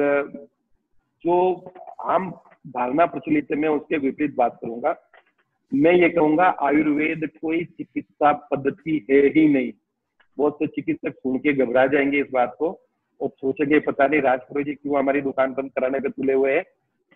जो आम धारणा प्रचलित है मैं उसके विपरीत बात करूंगा। मैं ये कहूंगा आयुर्वेद कोई चिकित्सा पद्धति है ही नहीं। बहुत से चिकित्सक सुन के घबरा जाएंगे इस बात को और सोचेंगे पता नहीं राजपुरोहित जी क्यों हमारी दुकान बंद कराने पे तुले हुए हैं।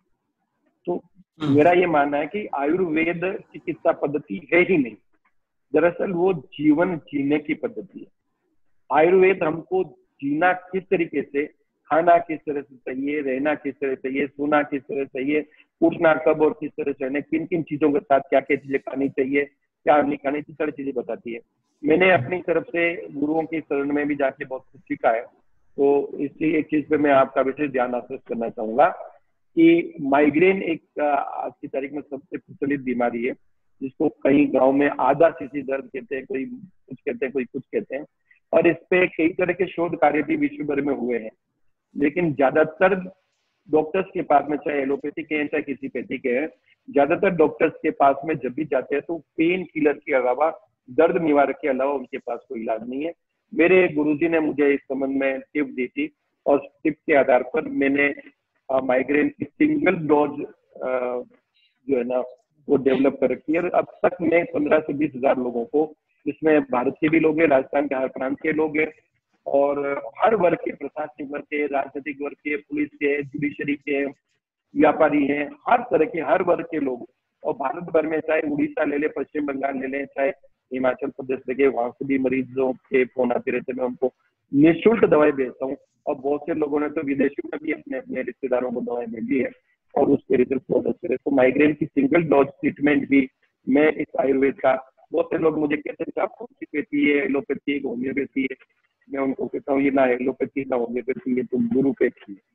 तो मेरा ये मानना है कि आयुर्वेद चिकित्सा पद्धति है ही नहीं, दरअसल वो जीवन जीने की पद्धति है। आयुर्वेद हमको जीना किस तरीके से, खाना किस तरह से चाहिए, रहना किस तरह से चाहिए, सोना किस तरह से चाहिए, उठना कब और किस तरह से रहना, किन किन चीजों के साथ क्या क्या चीजें खानी चाहिए, क्या नहीं खानी चाहिए, सारी चीजें बताती है। मैंने अपनी तरफ से गुरुओं की शरण में भी जाके बहुत कुछ सीखा है। तो इसी एक चीज पे मैं आपका विशेष ध्यान आकर्षित करना चाहूंगा कि माइग्रेन एक आज की तारीख में सबसे प्रचलित बीमारी है, जिसको कई गांव में आधा सीसी दर्द कहते हैं, कोई कुछ कहते हैं, कोई कुछ कहते हैं, और इस पे कई तरह के शोध कार्य भी विश्व भर में हुए हैं। लेकिन ज्यादातर डॉक्टर्स के पास में, चाहे एलोपैथी के हैं चाहे किसी पैथी के हैं, ज्यादातर डॉक्टर्स के पास में जब भी जाते हैं तो पेन किलर के अलावा, दर्द निवारक के अलावा उनके पास कोई इलाज नहीं है। मेरे गुरुजी ने मुझे इस संबंध में टिप दी थी और टिप के आधार पर मैंने माइग्रेन की सिंगल डोज जो है ना वो डेवलप कर रखी है। अब तक मैं पंद्रह से बीस हजार लोगों को, जिसमें भारत के भी लोग हैं, राजस्थान के हर प्रांत के लोग हैं, और हर वर्ग के, प्रशासनिक वर्ग के, राजनीतिक वर्ग के, पुलिस के, जुडिशरी के, व्यापारी हैं, हर तरह के हर वर्ग के लोग, और भारत भर में चाहे उड़ीसा ले ले, पश्चिम बंगाल ले लें, चाहे हिमाचल प्रदेश लगे, वहां से भी मरीजों के फोन आते रहते, मैं उनको निःशुल्क दवाई भेजता हूँ। और बहुत से लोगों ने तो विदेशों में भी अपने अपने रिश्तेदारों को दवाई भेजी है और उसके रिजल्ट बहुत अच्छे रहे। तो माइग्रेन की सिंगल डोज ट्रीटमेंट भी मैं इस आयुर्वेद का, बहुत से लोग मुझे कहते हैं आप कौन सी पैथी है, एलोपैथी है, होम्योपैथी है, मैं उनको कहता हूँ ये ना एलोपैथी ना होम्योपैथी है, तो गुरु पैथी है,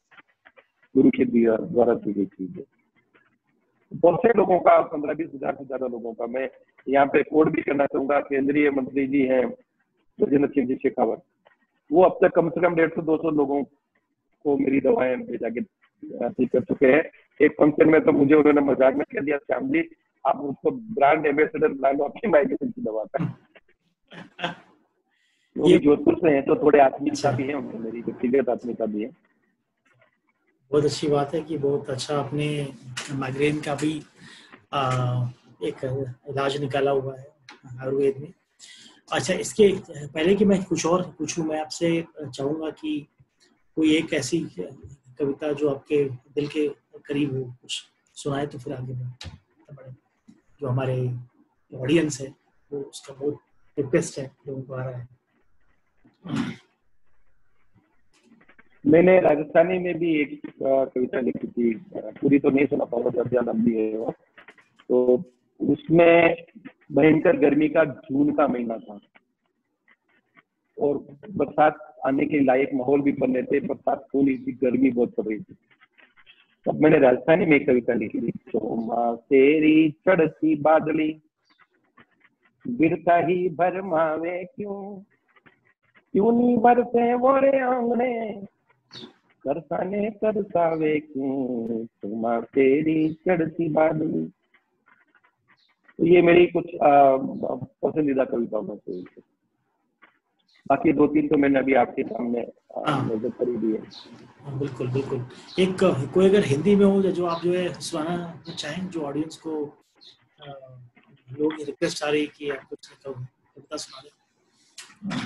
गुरु के द्वारा दी गई चीज है। बहुत से लोगों का, पंद्रह बीस हजार से ज्यादा लोगों का, मैं यहाँ पे कोड भी करना चाहूंगा। केंद्रीय मंत्री जी हैं गजेंद्र सिंह जी शेखावत, वो अब तक कम से कम डेढ़ सौ दो सौ लोगों को मेरी दवाएं भेजा के ठीक कर चुके हैं। एक फंक्शन में तो मुझे उन्होंने मजाक में कह दिया, श्याम जी आप उसको ब्रांड एम्बेसडर बना लो आपकी माइग्रेन की दवा का। वो भी जोधपुर से हैं तो थोड़े आत्मीयता भी है उनमें, मेरी व्यक्तिगत आत्मीयता भी है। बहुत अच्छी बात है कि बहुत अच्छा आपने माइग्रेन का भी आ, एक इलाज निकाला हुआ है आयुर्वेद में। अच्छा, इसके पहले कि मैं कुछ और पूछूं, मैं आपसे चाहूंगा कि कोई एक ऐसी कविता जो आपके दिल के करीब हो, कुछ सुनाए तो फिर आगे बढ़े। जो हमारे ऑडियंस है वो उसका बहुत रिक्वेस्ट है, लोगों को आ रहा है। मैंने राजस्थानी में भी एक कविता लिखी थी, पूरी तो नहीं सुना पाऊंगा, जब ज्यादा लंबी है वो। तो उसमें भयंकर गर्मी का जून का महीना था और बरसात आने के लायक माहौल भी बन रहे थे, बरसात होनी थी, गर्मी बहुत पड़ रही थी। तब मैंने राजस्थानी में एक कविता लिखी थी, चोमा तेरी चढ़ती बादली बिरता ही भरमावे क्यों, क्यों नहीं बरसे मोरे आंगने करसाने करसावे क्यों, चोमा तेरी चढ़ती बादली। तो ये मेरी कुछ पसंदीदा कविताओं में से। बाकी दो तीन तो मैंने अभी आपके सामने नजर करी दी है। बिल्कुल बिल्कुल। एक कोई अगर हिंदी में हो जो आप जो है सुनाना चाहें, जो ऑडियंस को लोग रिक्वेस्ट आ रही कि आप कुछ कविता सुना दें।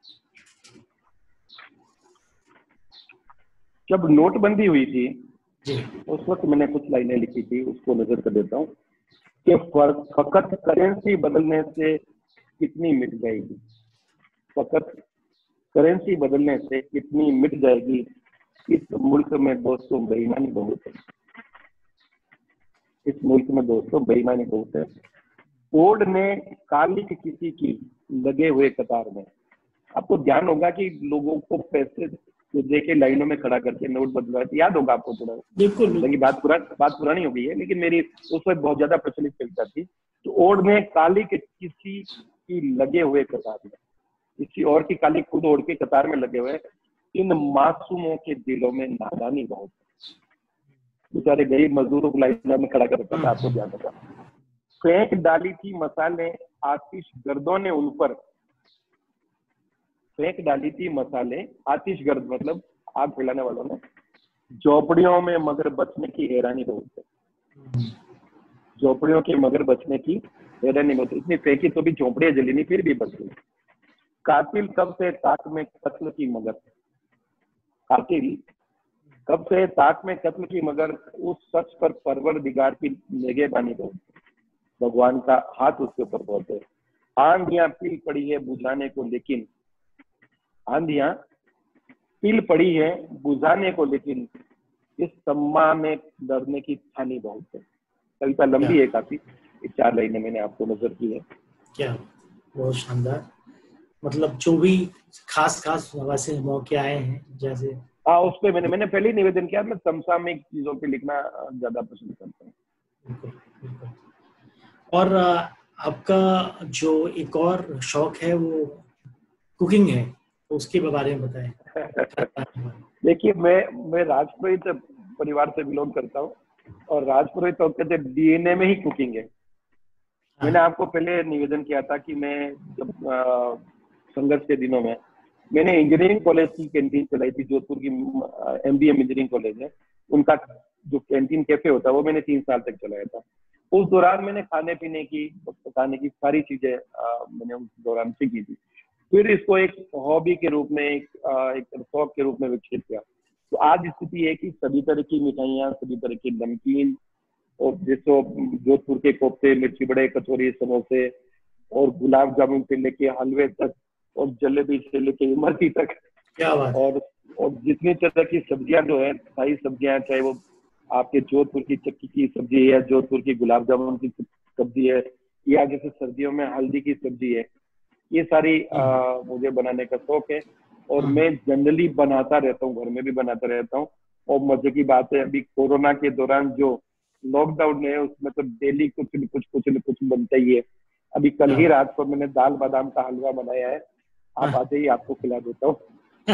जब नोटबंदी हुई थी उस वक्त मैंने कुछ लाइनें लिखी थी, उसको नजर कर देता हूँ कि फकत करेंसी बदलने से कितनी मिट जाएगी, फकत करेंसी बदलने से कितनी मिट जाएगी, इस मुल्क में दोस्तों बेईमानी बहुत है, इस मुल्क में दोस्तों बेईमानी बहुत है। कोड ने काली की किसी की लगे हुए कतार में। आपको ध्यान होगा कि लोगों को पैसे देके लाइनों में खड़ा करके नोट बदलवाए थे, याद होगा आपको थोड़ा। बिल्कुल, लेकिन बात पुरानी बात पुरानी हो गई है, लेकिन मेरी उस वक्त बहुत ज्यादा प्रचलित कविता थी। तो ओढ़ में काली के किसी की लगे हुए कतार में, किसी और की काली खुद ओढ़ के कतार में लगे हुए, इन मासूमों के दिलों में नादानी बहुत है। बेचारे गरीब मजदूरों को लाइनों में खड़ा कर रखा था, आपको ध्यान होगा। फेंक डाली थी मसाले आतिश गर्दों ने उन पर, फेंक डाली थी मसाले, आतिशगर्द मतलब आग फैलाने वालों ने। झोपड़ियों में मगर बचने की हैरानी बहुत है, झोपड़ियों के मगर बचने की हैरानी बहुत है। इतनी फेंकी तो भी झोपड़ियां जली नहीं, फिर भी बच गई। कातिल कब से ताक में कत्ल की मगर, कातिल कब से ताक में कत्ल की मगर, उस शख्स पर परवरदिगार की निगहबानी बहुत, भगवान का हाथ उसके ऊपर बहुत है। आंधियां पिल पड़ी है बुझाने को लेकिन, आंधियां पिल पड़ी है बुझाने को लेकिन, इस सम्मा में डरने की ठानी बहुत है। कविता लंबी है काफी, चार लाइनें मैंने आपको नजर की है। क्या बहुत शानदार, मतलब जो भी खास खास वैसे मौके आए हैं जैसे, हाँ उस पे मैंने मैंने पहले ही निवेदन किया, मैं समसामयिक चीजों पे लिखना ज्यादा पसंद करता हूँ। बिल्कुल बिल्कुल। और आपका जो एक और शौक है वो कुकिंग है, तो उसके बारे में बताएं। देखिए मैं मैं राजपुरोहित परिवार से बिलोंग करता हूँ, और राजपुरोहित तो कहते डीएनए में ही कुकिंग है। मैंने आपको पहले निवेदन किया था कि मैं जब संघर्ष के दिनों में मैंने इंजीनियरिंग कॉलेज की कैंटीन चलाई थी, जोधपुर की एमबीएम इंजीनियरिंग कॉलेज है, उनका जो कैंटीन कैफे होता है वो मैंने तीन साल तक चलाया था। उस दौरान मैंने खाने पीने की, पकाने की सारी चीजें मैंने उस दौरान सीखी थी। फिर इसको एक हॉबी के रूप में, एक एक शौक के रूप में विकसित किया। तो आज स्थिति है कि सभी तरह की मिठाइयाँ, सभी तरह की नमकीन, और जैसे जोधपुर के कोफ्ते, मिर्ची बड़े, कचौरी, समोसे और गुलाब जामुन से लेके हलवे तक, और जलेबी से लेके इमरती तक, क्या बात। और और जितनी तरह की सब्जियां जो है, सारी सब्जियां, चाहे वो आपके जोधपुर की चक्की की सब्जी है, जोधपुर की गुलाब जामुन की सब्जी है, या जैसे सर्दियों में हल्दी की सब्जी है, ये सारी आ, मुझे बनाने का शौक है। और मैं जनरली बनाता रहता हूँ, घर में भी बनाता रहता हूँ। और मजे की बात है, अभी कोरोना के दौरान जो लॉकडाउन है उसमें तो डेली कुछ न कुछ कुछ न कुछ बनता ही है। अभी कल ही रात को मैंने दाल बादाम का हलवा बनाया है, आप आते ही आपको खिला देता हूँ।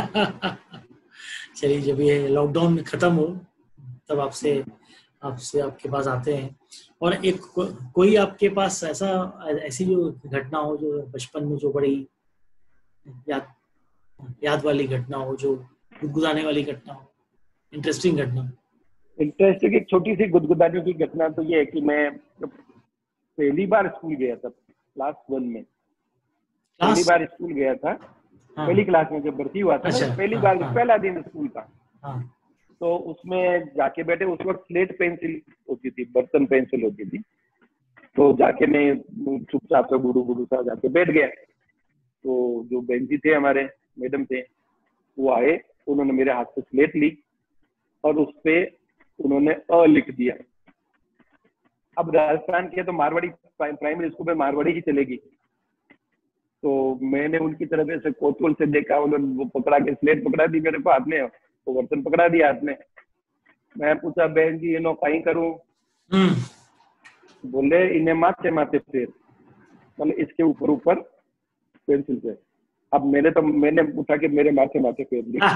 चलिए, जब ये लॉकडाउन खत्म हो तब आपसे आपसे आपके पास आते हैं। और एक को, कोई आपके पास ऐसा ऐसी जो घटना हो जो बचपन में जो बड़ी याद याद वाली घटना हो, जो गुदगुदाने वाली घटना हो, इंटरेस्टिंग घटना। इंटरेस्टिंग एक छोटी सी गुदगुदाने की घटना तो ये है कि मैं पहली बार स्कूल गया था, क्लास वन में पहली बार स्कूल गया था। हाँ। पहली क्लास में जब भर्ती हुआ था, अच्छा, ना पहली हाँ, बार हाँ, पहला दिन स्कूल का। हाँ। तो उसमें जाके बैठे, उस वक्त स्लेट पेंसिल होती थी, बर्तन पेंसिल होती थी। तो जाके मैं चुपचाप से गुरु गुरु सा जाके बैठ गया। तो जो बेंची थे हमारे मैडम थे, वो आए, उन्होंने मेरे हाथ से स्लेट ली और उस पे उन्होंने अ लिख दिया। अब राजस्थान के तो मारवाड़ी प्राइमरी स्कूल में मारवाड़ी ही चलेगी। तो मैंने उनकी तरफ ऐसे कोतूहल से देखा, उन्होंने वो पकड़ा के स्लेट पकड़ा दी मेरे को हाथ में, तो बर्तन पकड़ा दिया हाथ में। मैं पूछा, बहन जी इनो कहीं करूं? बोले, इन्हें माथे माथे फेर, मतलब इसके ऊपर ऊपर पेंसिल से। अब मैंने तो मैंने पूछा कि मेरे माथे माथे फेर दिया।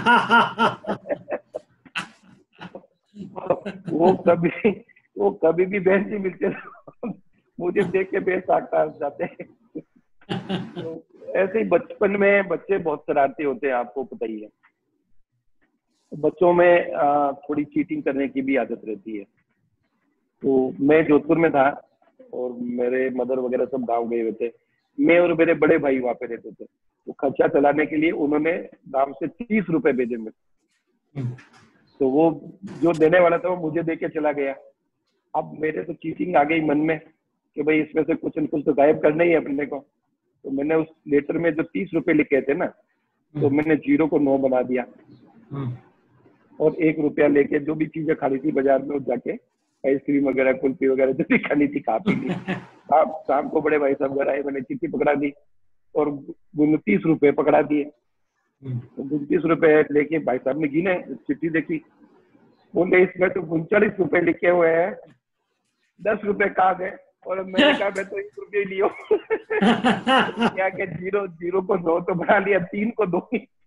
वो कभी वो कभी भी बहन जी मिलते मुझे देख के बेसाख्ता जाते हैं। तो ऐसे ही बचपन में बच्चे बहुत शरारती होते हैं, आपको पता ही है। बच्चों में थोड़ी चीटिंग करने की भी आदत रहती है। तो मैं जोधपुर में था और मेरे मदर वगैरह सब गांव गए हुए थे। मैं और मेरे बड़े भाई वहां पे रहते थे। तो खर्चा चलाने के लिए उन्होंने गांव से तीस रुपए भेजे मेरे। तो वो जो देने वाला था वो मुझे दे के चला गया। अब मेरे तो चीटिंग आ गई मन में कि भाई इसमें से कुछ न कुछ तो गायब करना ही है अपने को। तो मैंने उस लेटर में जो तीस रुपए लिखे थे ना, तो मैंने जीरो को नौ बना दिया और एक रुपया लेके जो भी चीजें खानी थी बाजार में जाके आइसक्रीम वगैरह, कुल्फी वगैरह जो भी खानी थी खा पी ली। आप शाम को बड़े भाई साहब घर आए, मैंने चिट्ठी पकड़ा दी और उनतीस रुपए पकड़ा दिए। उनतीस रुपए लेके भाई साहब ने गिने, चिट्ठी देखी, बोले इसमें तो उनचालीस रुपए लिखे हुए हैं, दस रुपए कहाँ गए? और मैंने कहा मैं तो एक रुपये लियो। क्या के जीरो जीरो को दो तो बना लिया, तीन को दो।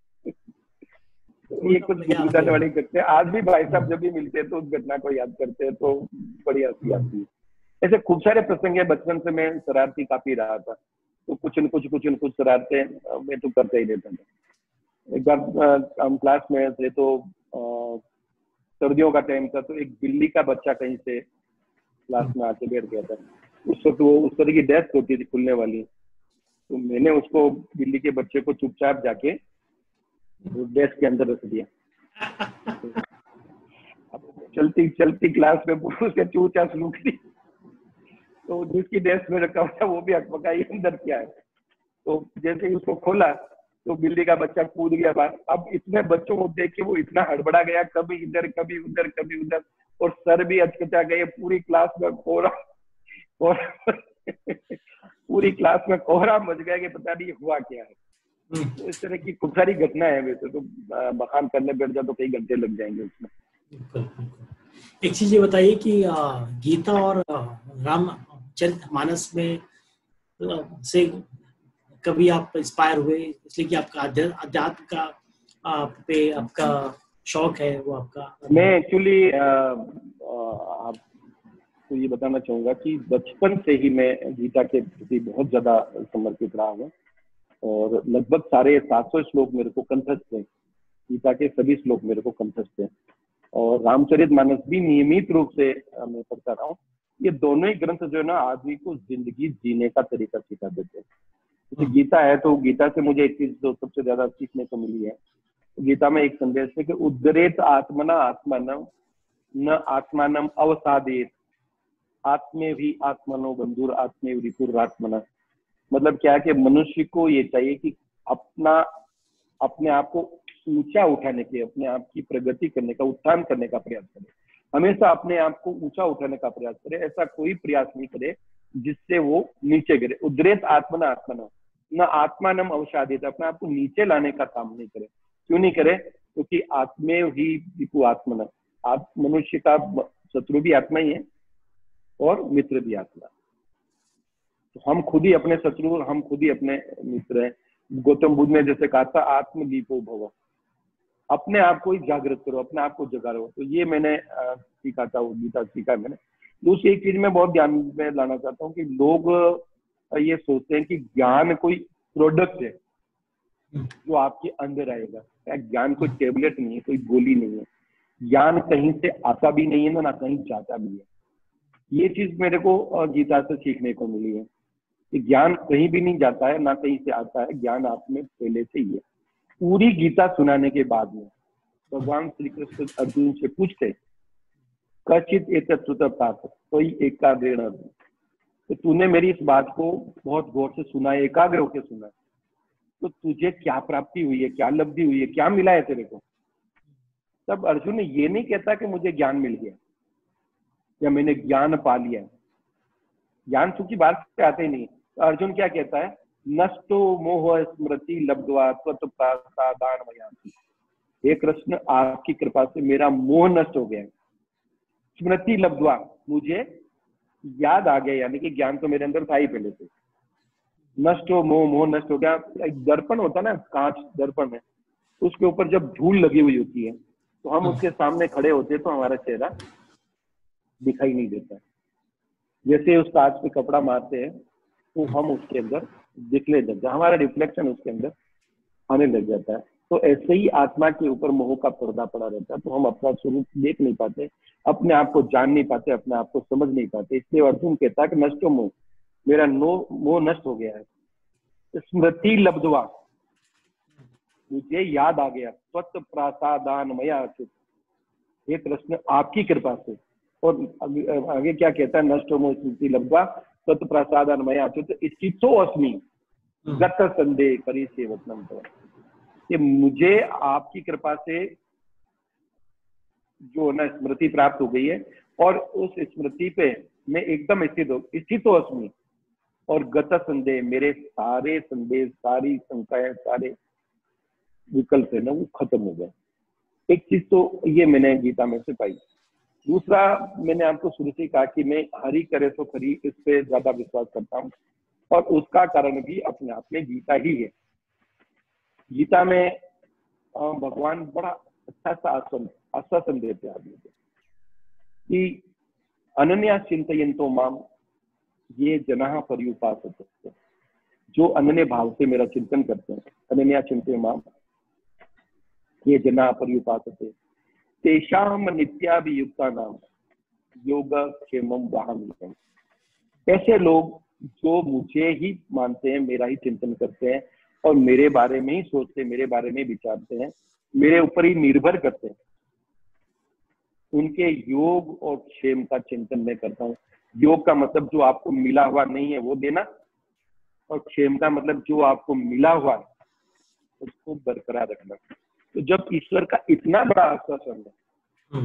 ये कुछ गुजरात वाली करते हैं। आज भी भाई साहब जब भी मिलते हैं तो उस घटना को याद करते हैं तो बड़ी हंसी आती है। ऐसे खूब सारे प्रसंग है। बचपन से मैं शरारती काफी रहा था, तो कुछ न कुछ कुछ न कुछ शरारते मैं तो करता ही रहता था। एक बार हम क्लास में थे तो आ, सर्दियों का टाइम था, तो एक बिल्ली का बच्चा कहीं से क्लास में आके बैठ गया था। उस वक्त वो उस तरह की डेस्क होती थी खुलने वाली, तो मैंने उसको बिल्ली के बच्चे को चुपचाप जाके डेस्क के अंदर रख दिया। अब चलती चलती क्लास में उसके चूचा सुलूक थी, तो जिसकी डेस्क में रखा हुआ वो भी अकबकाई अंदर क्या है। तो जैसे ही उसको खोला तो बिल्ली का बच्चा कूद गया बाहर। अब इतने बच्चों को देख के वो इतना हड़बड़ा गया, कभी इधर कभी उधर कभी उधर, और सर भी अचकचा गए। पूरी क्लास में कोहरा और पूरी क्लास में कोहरा मच गया कि पता नहीं हुआ क्या है। तो इस तरह की खूब सारी घटना है। वैसे तो बखान करने बैठ जाए तो कई घंटे लग जाएंगे उसमें। बिल्कुल बिल्कुल। एक चीज ये बताइए कि गीता और रामचरितमानस में से कभी आप इंस्पायर हुए, इसलिए कि आपका अध्यात्म का आप पे आपका शौक है वो आपका? मैं एक्चुअली आपको ये बताना चाहूंगा कि बचपन से ही मैं गीता के प्रति बहुत ज्यादा समर्पित रहा हूँ, और लगभग सारे सात सौ श्लोक मेरे को कंठस्थ थे। गीता के सभी श्लोक मेरे को कंठस्थ थे, और रामचरितमानस भी नियमित रूप से मैं पढ़ता रहा हूँ। ये दोनों ही ग्रंथ जो है ना आदमी को जिंदगी जीने का तरीका सिखा देते हैं। जैसे गीता है तो गीता से मुझे एक चीज जो सबसे ज्यादा सीखने को मिली है, तो गीता में एक संदेश है कि उद्धरेत आत्मना आत्मानम न आत्मानम अवसादेत आत्मे भी आत्मनो बंधुर आत्मे रिपुर आत्मना। मतलब क्या है कि मनुष्य को ये चाहिए कि अपना अपने आप को ऊंचा उठाने के, अपने आप की प्रगति करने का, उत्थान करने का प्रयास करे। हमेशा अपने आप को ऊंचा उठाने का प्रयास करे, ऐसा कोई प्रयास नहीं करे जिससे वो नीचे गिरे। उद्धरेत आत्मना आत्मना न आत्मानम अवसादित, अपने आप को नीचे लाने का काम नहीं करे। क्यों नहीं करे? क्योंकि तो आत्मे ही विपु आत्मना, आप मनुष्य का शत्रु भी आत्मा ही है और मित्र भी आत्मा। तो हम खुद ही अपने शत्रु और हम खुद ही अपने मित्र हैं। गौतम बुद्ध ने जैसे कहा था आत्मदीपो भव, अपने आप को ही जागृत करो, अपने आप को जगा रहो। तो ये मैंने सीखा था, वो गीता सीखा मैंने। दूसरी एक चीज मैं बहुत ध्यान में लाना चाहता हूँ कि लोग ये सोचते हैं कि ज्ञान कोई प्रोडक्ट है जो आपके अंदर आएगा। ज्ञान कोई टेबलेट नहीं है, कोई गोली नहीं है। ज्ञान कहीं से आता भी नहीं है ना, ना कहीं जाता भी है। ये चीज मेरे को गीता से सीखने को मिली है कि ज्ञान कहीं भी नहीं जाता है, ना कहीं से आता है। ज्ञान आप में पहले से ही है। पूरी गीता सुनाने के बाद में भगवान श्री कृष्ण अर्जुन से पूछते कचित एतत्सुतपात कोई एकाग्रेण अर्जुन, तो तूने मेरी इस बात को बहुत गौर से सुना है, एकाग्र होकर सुना, तो तुझे क्या प्राप्ति हुई है, क्या लब्धि हुई है, क्या मिला है तेरे को? तब अर्जुन ने ये नहीं कहता कि मुझे ज्ञान मिल गया या मैंने ज्ञान पा लिया। ज्ञान चूंकि बात से आते ही नहीं, तो अर्जुन क्या कहता है? नष्टो मोह स्मृति लब्ध्वा त्वत्प्रसादान मयाति। हे कृष्ण, आपकी कृपा से मेरा मोह नष्ट हो गया। स्मृति लब्ध्वा, मुझे याद आ गया, यानी कि ज्ञान तो मेरे अंदर था ही पहले से। नष्ट हो मोह, मोह नष्ट हो गया। एक दर्पण होता है ना, कांच दर्पण है, उसके ऊपर जब धूल लगी हुई होती है तो हम उसके सामने खड़े होते हैं तो हमारा चेहरा दिखाई नहीं देता। जैसे उस कांच पे कपड़ा मारते हैं तो हम उसके अंदर दिखने लग जाते, हमारा रिफ्लेक्शन उसके अंदर आने लग जाता है। तो ऐसे ही आत्मा के ऊपर मोह का पर्दा पड़ा रहता है, तो हम अपना स्वरूप देख नहीं पाते, अपने आप को जान नहीं पाते, अपने आप को समझ नहीं पाते। इसलिए अर्जुन कहता है कि नष्टो मोह, मेरा नो मोह नष्ट हो गया है। स्मृति लब्ध्वा, मुझे याद आ गया। त्वत् प्रसादान मया अच्युत, हे कृष्ण आपकी कृपा से। और आगे क्या कहता है? नष्टो मोह स्मृति लब्ध्वा त्वत् प्रसादान मया अच्युत स्थितो अस्मि गत संदेह परिसेवतनम तव। कि मुझे आपकी कृपा से जो ना स्मृति प्राप्त हो गई है, और उस स्मृति पे मैं एकदम स्थित हो स्थितो अस्मि, और गत संदेह, मेरे सारे संदेह, सारी शंकाएं, सारे विकल्प है ना वो खत्म हो गए। एक चीज तो ये मैंने गीता में से पाई। दूसरा, मैंने आपको शुरू से कहा कि मैं हरि करे तो खरी, इस पे ज्यादा विश्वास करता हूँ, और उसका कारण भी अपने आप में गीता ही है। गीता में भगवान बड़ा अच्छा सा आश्वासन देते आदमी को कि अनन्या चिंतयन्तो माम ये जनाः पर्युपासते, जो अनन्य भाव से मेरा चिंतन करते हैं। अनन्या चिंतय माम, ये जना पर्युपासते तेषाम नित्याभियुक्तानां योगक्षेमं वहाम्यहम्। ऐसे लोग जो मुझे ही मानते हैं, मेरा ही चिंतन करते हैं और मेरे बारे में ही सोचते हैं, मेरे बारे में विचारते हैं, मेरे ऊपर ही निर्भर करते हैं, उनके योग और क्षेम का चिंतन मैं करता हूँ। योग का मतलब जो आपको मिला हुआ नहीं है वो देना, और क्षेम का मतलब जो आपको मिला हुआ है उसको बरकरार रखना। तो जब ईश्वर का इतना बड़ा आश्वासन है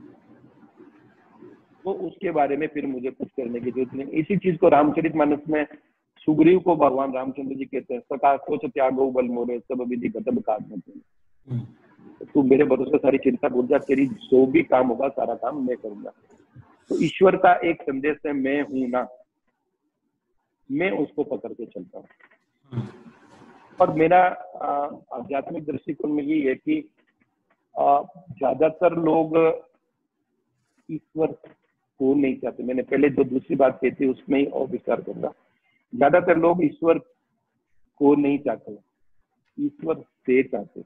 तो उसके बारे में फिर मुझे कुछ करने की जरूरत नहीं। इसी चीज को रामचरितमानस में सुग्रीव को भगवान रामचंद्र जी कहते हैं, सका सोच त्यागो बल मोरे सब विधि गतब काज। तू मेरे भरोसे सारी चिंता भूल जा, तेरी जो भी काम होगा सारा काम मैं करूंगा। तो ईश्वर का एक संदेश है, मैं हूं ना, मैं उसको पकड़ के चलता हूँ। और मेरा आध्यात्मिक दृष्टिकोण में यही है कि ज्यादातर लोग ईश्वर को नहीं चाहते। मैंने पहले जो दूसरी बात कही थी उसमें ही और विस्तार करूंगा। ज्यादातर लोग ईश्वर को नहीं चाहते, ईश्वर से चाहते।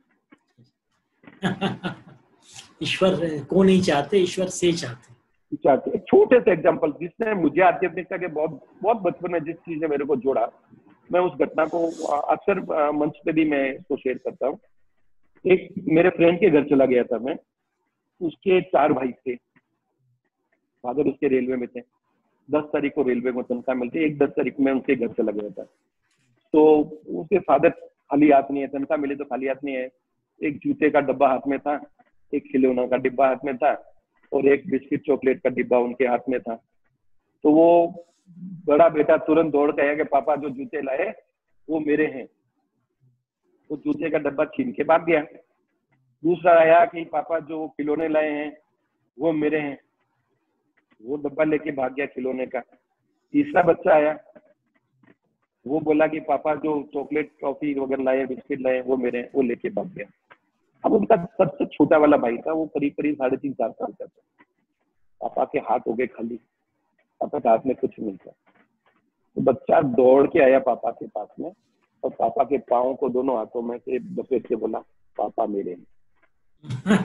ईश्वर को नहीं चाहते, ईश्वर से चाहते चाहते छोटे से एग्जांपल जिसने मुझे आध्यात्मिकता के बहुत बहुत बचपन में जिस चीज ने मेरे को जोड़ा, मैं उस घटना को अक्सर मंच पे भी मैं इसको शेयर करता हूँ। एक मेरे फ्रेंड के घर चला गया था मैं, उसके चार भाई थे, फादर उसके रेलवे में थे। दस तारीख को रेलवे को तनख्वाह मिलती, एक दस तारीख में उनके घर चला गया था। तो उसके फादर खाली हाथ नहीं है, तनख्वाह मिली तो खाली हाथ नहीं है। एक जूते का डब्बा हाथ में था, एक खिलौना का डिब्बा हाथ में था और एक बिस्किट चॉकलेट का डिब्बा उनके हाथ में था। तो वो बड़ा बेटा तुरंत दौड़ के आया कि पापा जो जूते लाए वो मेरे हैं। वो जूते का डब्बा छीन के भाग गया। दूसरा आया कि पापा जो खिलौने लाए हैं वो मेरे हैं, वो डब्बा लेके भाग गया खिलौने का। तीसरा बच्चा आया, वो बोला कि पापा जो चॉकलेट टॉफी वगैरह लाए, बिस्किट लाए वो मेरे हैं, वो लेके भाग गया। अब उनका सबसे छोटा वाला भाई था, वो करीब करीब साढ़े तीन चार साल का था। पापा के हाथ हो गए खाली, पापा के हाथ में कुछ नहीं था। तो बच्चा दौड़ के आया पापा के पास में और पापा के पाँव को दोनों हाथों में से लपेट के बोला, पापा मेरे हैं।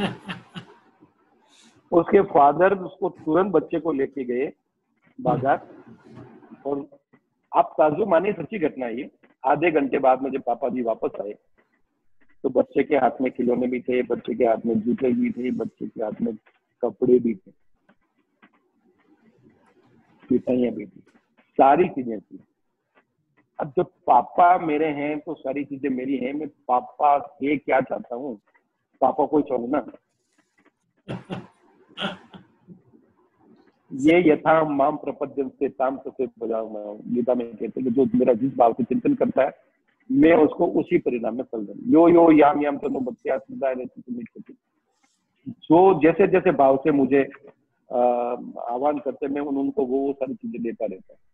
उसके फादर उसको तुरंत बच्चे को लेके गए बाजार, और आप ताज्जुब मानिए, सच्ची घटना है ये। आधे घंटे बाद में जब पापा जी वापस आए तो बच्चे के हाथ में खिलौने भी थे, बच्चे के हाथ में जूते भी थे, बच्चे के हाथ में कपड़े भी थे, मिठाइयां भी थी, सारी चीजें थी। अब जब पापा मेरे हैं तो सारी चीजें मेरी हैं, मैं पापा से क्या चाहता हूँ, पापा को चाहूँ ना। ये यथा माम प्रपद्यम से ताम से बजाओ मैं, गीता में कहते हैं जो मेरा जिस भाव से चिंतन करता है मैं उसको उसी परिणाम में फल दूं। यो यो याम याम तो बच्चे जो जैसे जैसे भाव से मुझे आह्वान करते मैं उनको वो सारी चीजें देता रहता है।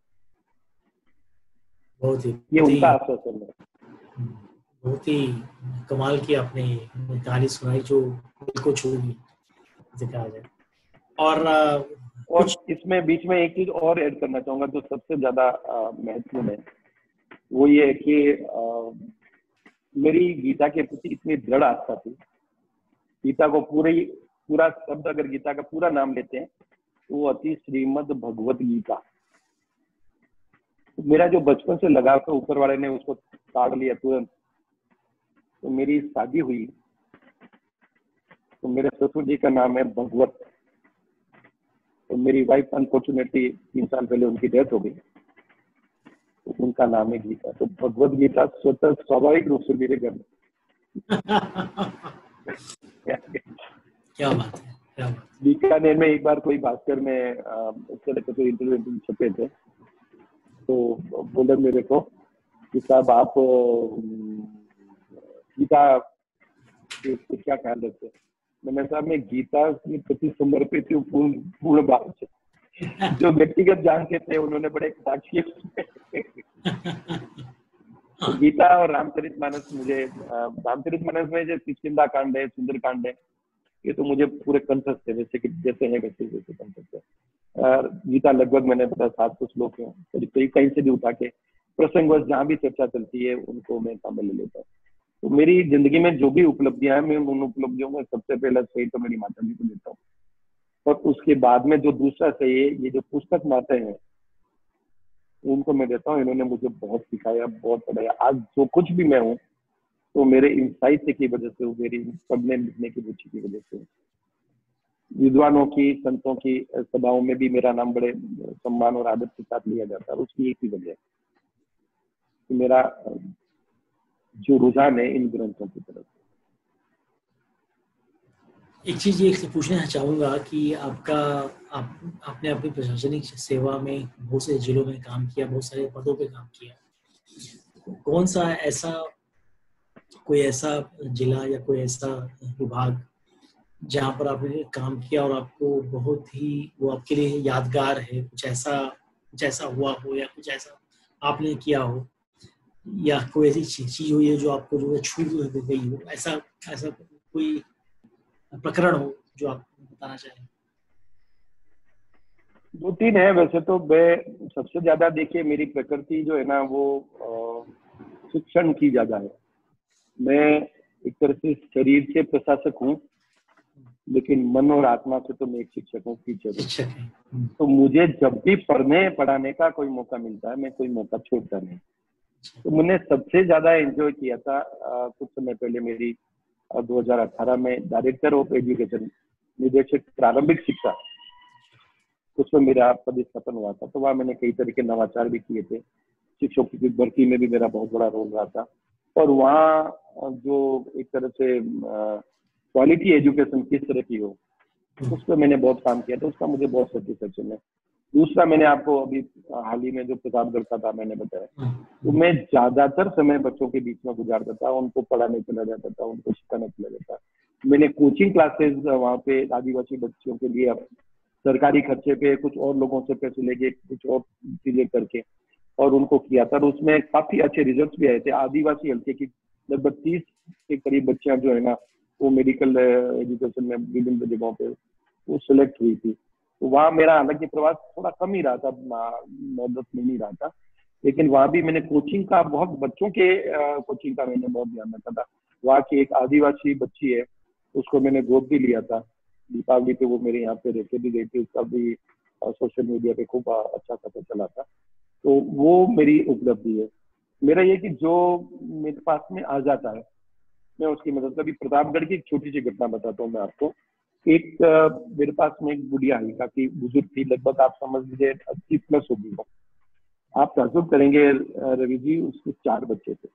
बहुत ही ये उनका आश्वासन है। बहुत ही कमाल की आपने कहानी सुनाई जो दिल को छू गई दिखा जाए। और और इसमें बीच में एक चीज और ऐड करना चाहूंगा जो सबसे ज्यादा महत्वपूर्ण है, वो ये है कि आ, मेरी गीता के प्रति इतनी दृढ़ आस्था थी। गीता को पूरी पूरा शब्द अगर गीता का पूरा नाम लेते हैं तो वो अति श्रीमद् भगवत गीता। तो मेरा जो बचपन से लगाव था, ऊपर वाले ने उसको काट लिया तुरंत। तो मेरी शादी हुई तो मेरे ससुर जी का नाम है भगवत, तो मेरी वाइफ अनफॉर्चुनेटली तीन साल पहले उनकी डेथ हो गई, तो उनका नाम है गीता। तो भगवत गीता स्वतः स्वाभाविक रूप से मेरे घर में। क्या बात है, क्या बात। बीकानेर में एक बार कोई भास्कर में इस तरह के इंटरव्यू छपे थे, तो बोले मेरे को कि साहब आप गीता के क्या ख्याल रखते हैं। मैंने कहा मैं गीता के प्रति समर्पित हूँ पूर्ण पूर्ण भाव से। जो व्यक्तिगत जानते थे उन्होंने बड़े साक्षी तो गीता और रामचरितमानस मुझे रामचरितमानस में जो किष्किंधा कांड है, सुंदर कांड है, ये तो मुझे पूरे कंठस्थ है, जैसे कि जैसे है वैसे वैसे कंठस्थ है। गीता लगभग मैंने पता सात सौ श्लोक है, कहीं कहीं से भी उठा के प्रसंगवश जहाँ भी चर्चा चलती है उनको मैं शामिल ले लेता हूँ। तो मेरी जिंदगी में जो भी उपलब्धियां हैं, मैं उन उपलब्धियों में सबसे पहला श्रेय तो मेरी माता जी को देता हूँ, और उसके बाद में जो दूसरा श्रेय ये जो पुस्तक माता है उनको मैं देता हूँ। इन्होंने मुझे बहुत सिखाया, बहुत पढ़ाया। आज जो कुछ भी मैं हूँ तो मेरे इन साहित्य की वजह से, मेरी पढ़ने लिखने की रुचि की वजह से। विद्वानों की, संतों की सभाओं में भी मेरा नाम बड़े सम्मान और आदर के साथ लिया जाता है। उसकी एक ही वजह है कि मेरा जो रुझान है इन ग्रंथों की तरफ। एक चीज ये पूछना चाहूंगा कि आपका आप, आपने अपनी प्रशासनिक सेवा में बहुत से जिलों में काम किया, बहुत सारे पदों पे काम किया। कौन सा ऐसा कोई ऐसा जिला या कोई ऐसा विभाग जहाँ पर आपने काम किया और आपको बहुत ही वो आपके लिए यादगार है? कुछ ऐसा कुछ ऐसा हुआ हो या कुछ ऐसा आपने किया हो या कोई ऐसी चीज हुई है जो आपको जो है छू गई हो, ऐसा ऐसा कोई प्रकरण हो जो आप बताना चाहें? दो तीन है वैसे तो। मैं सबसे ज्यादा देखिए मेरी प्रकृति जो है ना वो शिक्षण की ज्यादा है। मैं एक तरह से शरीर से प्रशासक हूँ, लेकिन मन और आत्मा से तो मैं एक शिक्षक हूँ, टीचर हूँ। तो मुझे जब भी पढ़ने पढ़ाने का कोई मौका मिलता है, मैं कोई मौका छोड़ता नहीं। तो मैंने सबसे ज्यादा एंजॉय किया था आ, कुछ समय पहले मेरी दो हज़ार अठारह में डायरेक्टर ऑफ एजुकेशन, निदेशक प्रारंभिक शिक्षा, उसमें मेरा पदस्थापन हुआ था। तो वहाँ मैंने कई तरह के नवाचार भी किए थे। शिक्षकों की भर्ती में भी मेरा बहुत बड़ा रोल रहा था। और वहाँ जो एक तरह से क्वालिटी एजुकेशन किस तरह की हो, उस पर मैंने बहुत काम किया था। उसका मुझे बहुत सेटिस्फेक्शन है। दूसरा, मैंने आपको अभी हाल ही में जो प्रतापगढ़ का था मैंने बताया, तो मैं ज्यादातर समय बच्चों के बीच में गुजारता था, उनको पढ़ाने चला जाता था, उनको सिखाने चला जाता। मैंने कोचिंग क्लासेस वहाँ पे आदिवासी बच्चों के लिए सरकारी खर्चे पे कुछ और लोगों से पैसे लेके कुछ और चीजें करके और उनको किया था। और उसमें काफी अच्छे रिजल्ट भी आए थे। आदिवासी हल्के की लगभग तीस के करीब बच्चियां जो है ना वो मेडिकल एजुकेशन में विभिन्न जगहों पे वो सिलेक्ट हुई थी। तो वहाँ मेरा हालांकि प्रवास थोड़ा कम ही रहा था, नौ दस महीने रहा था, लेकिन वहाँ भी मैंने कोचिंग का बहुत बच्चों के कोचिंग का मैंने बहुत ध्यान रखा था। वहाँ की एक आदिवासी बच्ची है, उसको मैंने गोद भी लिया था। दीपावली पे वो मेरे यहाँ पे रहके भी गई थी, उसका भी सोशल मीडिया पे खूब अच्छा खासा चला था। तो वो मेरी उपलब्धि है। मेरा ये कि जो मेरे पास में आ जाता है मैं उसकी मदद। अभी प्रतापगढ़ की एक छोटी सी घटना बताता हूँ मैं आपको। एक मेरे पास में एक बुढ़िया है, काफी बुजुर्ग थी, लगभग आप समझ लीजिए अस्सी प्लस होगी वो। आप ताजुब करेंगे रवि जी, उसके चार बच्चे थे,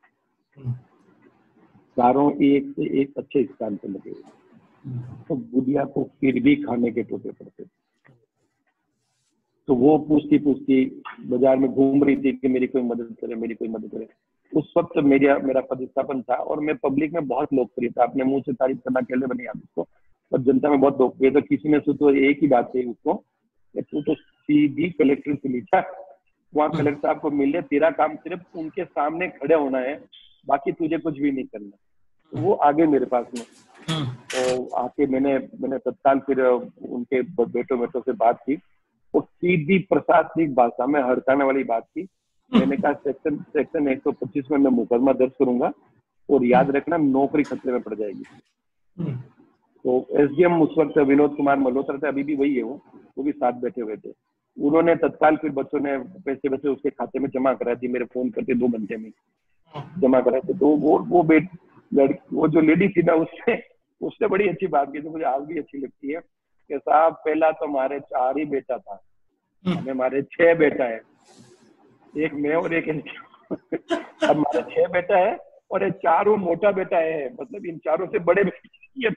चारों एक से एक अच्छे स्थान पे लगे हुए। तो बुढ़िया को फिर भी खाने के टोटे पड़ते थे। तो वो पूछती पूछती बाजार में घूम रही थी कि मेरी कोई मदद करे, मेरी कोई मदद करे। उस वक्त मेरा मेरा पदस्थापन था और मैं पब्लिक में बहुत लोकप्रिय था। अपने मुंह से तारीफ करना अकेले बनी आप उसको, और जनता में बहुत लोकप्रिय। तो किसी ने तो एक ही बात कही उसको, तू तो सीधी कलेक्टर से नीचा, वहाँ कलेक्टर साहब को मिल ले, तेरा काम सिर्फ उनके सामने खड़े होना है, बाकी तुझे कुछ भी नहीं करना। तो वो आगे मेरे पास में तो आके मैंने मैंने तत्काल फिर उनके बेटों बेटों से बात की और सीधी प्रशासनिक भाषा में हड़काने वाली बात की। मैंने कहा सेक्शन सेक्शन एक सौ पच्चीस में मैं मुकदमा दर्ज करूंगा और याद रखना नौकरी खतरे में पड़ जाएगी। तो एसडीएम उस वक्त विनोद कुमार मल्होत्रा थे, अभी भी वही है, वो वो भी साथ बैठे हुए थे। उन्होंने तत्काल फिर बच्चों ने पैसे वैसे उसके खाते में जमा कराए थे, मेरे फोन करके दो घंटे में जमा कराए थे। तो वो वो बेट लड़की वो जो लेडी थी ना, उससे उसने बड़ी अच्छी बात की जो मुझे आज भी अच्छी लगती है कि साहब पहला तो हमारे चार ही बेटा था, हमें हमारे छह बेटा है, एक मैं और एक अब हमारे छह बेटा है और ये चारों मोटा बेटा है, मतलब इन चारों से बड़े बेटे।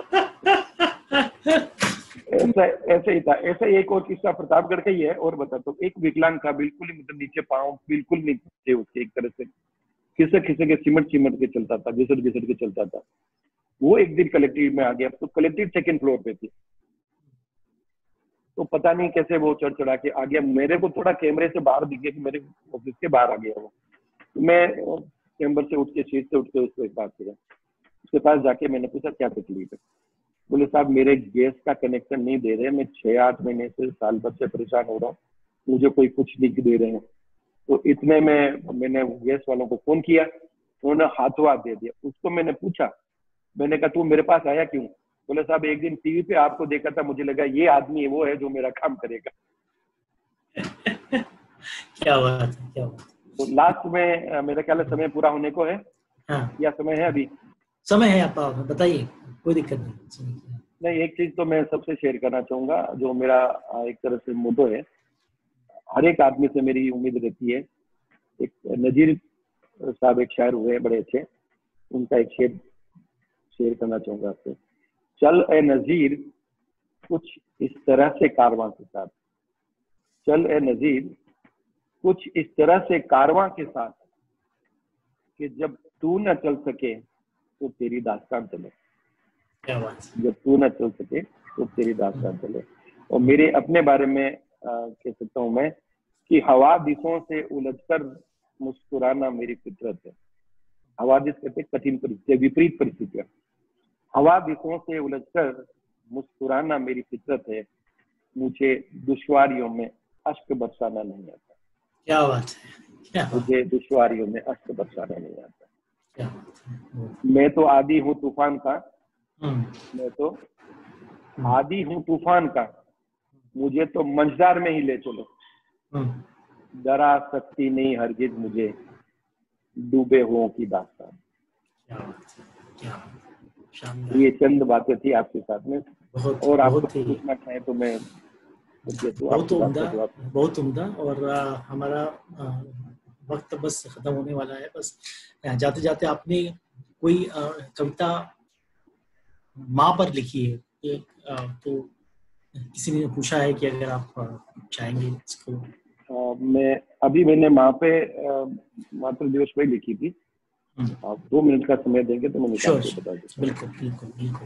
ऐसा ऐसे ही था। ऐसा एक और किस्सा प्रतापगढ़ का ही है और बता तो एक विकलांग था, बिल्कुल ही मतलब नीचे पाँव बिल्कुल नहीं थे उसके, एक तरह से खिसक खिसक के सिमट सिमट के चलता था, घिसट घिसट के चलता था। वो एक दिन कलेक्ट्रेट में आ गया, तो कलेक्ट्रेट सेकंड फ्लोर पे थी, तो पता नहीं कैसे वो चढ़ चढ़ा के आ गया। मेरे को थोड़ा कैमरे से बाहर दिख गया कि मेरे ऑफिस के बाहर आ गया वो। तो मैं चैम्बर से उठ के सीट से उठ के उसको एक बात किया, उसके पास जाके मैंने पूछा क्या तकलीफ है। बोले साहब मेरे गैस का कनेक्शन नहीं दे रहे, मैं छह आठ महीने से साल भर से परेशान हो रहा हूँ, मुझे कोई कुछ नहीं दे रहे हैं। तो इतने में मैंने गैस वालों को फोन किया, उन्होंने हाथों हाथ दे दिया। उसको मैंने पूछा, मैंने कहा तू मेरे पास आया क्यों? बोले साहब एक दिन टीवी पे आपको देखा था, मुझे लगा ये आदमी वो है जो मेरा काम करेगा। क्या बात है, क्या बात है। तो लास्ट में मेरे ख्याल है समय पूरा होने को है। हाँ, या समय है अभी? समय है, आप बताइए, कोई दिक्कत नहीं। नहीं, एक चीज तो मैं सबसे शेयर करना चाहूंगा, जो मेरा एक तरह से मोटो है, हर एक आदमी से मेरी उम्मीद रहती है। एक नजीर साहब एक शायर हुए बड़े अच्छे, उनका एक शेर शेयर करना चाहूंगा आपसे। चल ए नजीर कुछ इस तरह से कारवां के साथ, चल ए नजीर कुछ इस तरह से कारवां के साथ कि जब तू न चल सके तो तेरी दास्तान चले। क्या बात। जब तू न चल सके तो तेरी दास्तान चले। और मेरे अपने बारे में कह सकता हूँ मैं कि हवादिसों से उलझकर मुस्कुराना मेरी फितरत है। हवादिस कहते कठिन परिस्थितियां, विपरीत परिस्थितियां। हवादिसों से उलझकर मुस्कुराना मेरी फितरत है, मुझे दुश्वारियों में अश्क बरसाना नहीं आता। क्या बात है, क्या बात। मुझे दुश्वारियों में अश्क बरसाना नहीं आता। क्या बात है। मैं तो आदी हूँ तूफान का, मैं तो आदी हूँ तूफान का, मुझे तो मंझदार में ही ले चलो। डरा सकती नहीं हरगिज मुझे डूबे हुओं की दास्तान। क्या बात है, क्या बात। ये चंद बातें थी आपके साथ में। बहुत, और आप बहुत ही पूछना चाहें तो मैं बहुत उम्दा, बहुत उम्दा। और आ, हमारा आ, वक्त बस खत्म होने वाला है। बस जाते जाते आपने कोई आ, कविता माँ पर लिखी है एक, आ, तो किसी ने पूछा है कि अगर आप चाहेंगे इसको। आ, मैं अभी मैंने माँ पे मातृ दिवस पे लिखी थी। आप दो मिनट का समय देंगे तो मैं निकाल के बता दूंगा। बिल्कुल बिल्कुल बिल्कुल।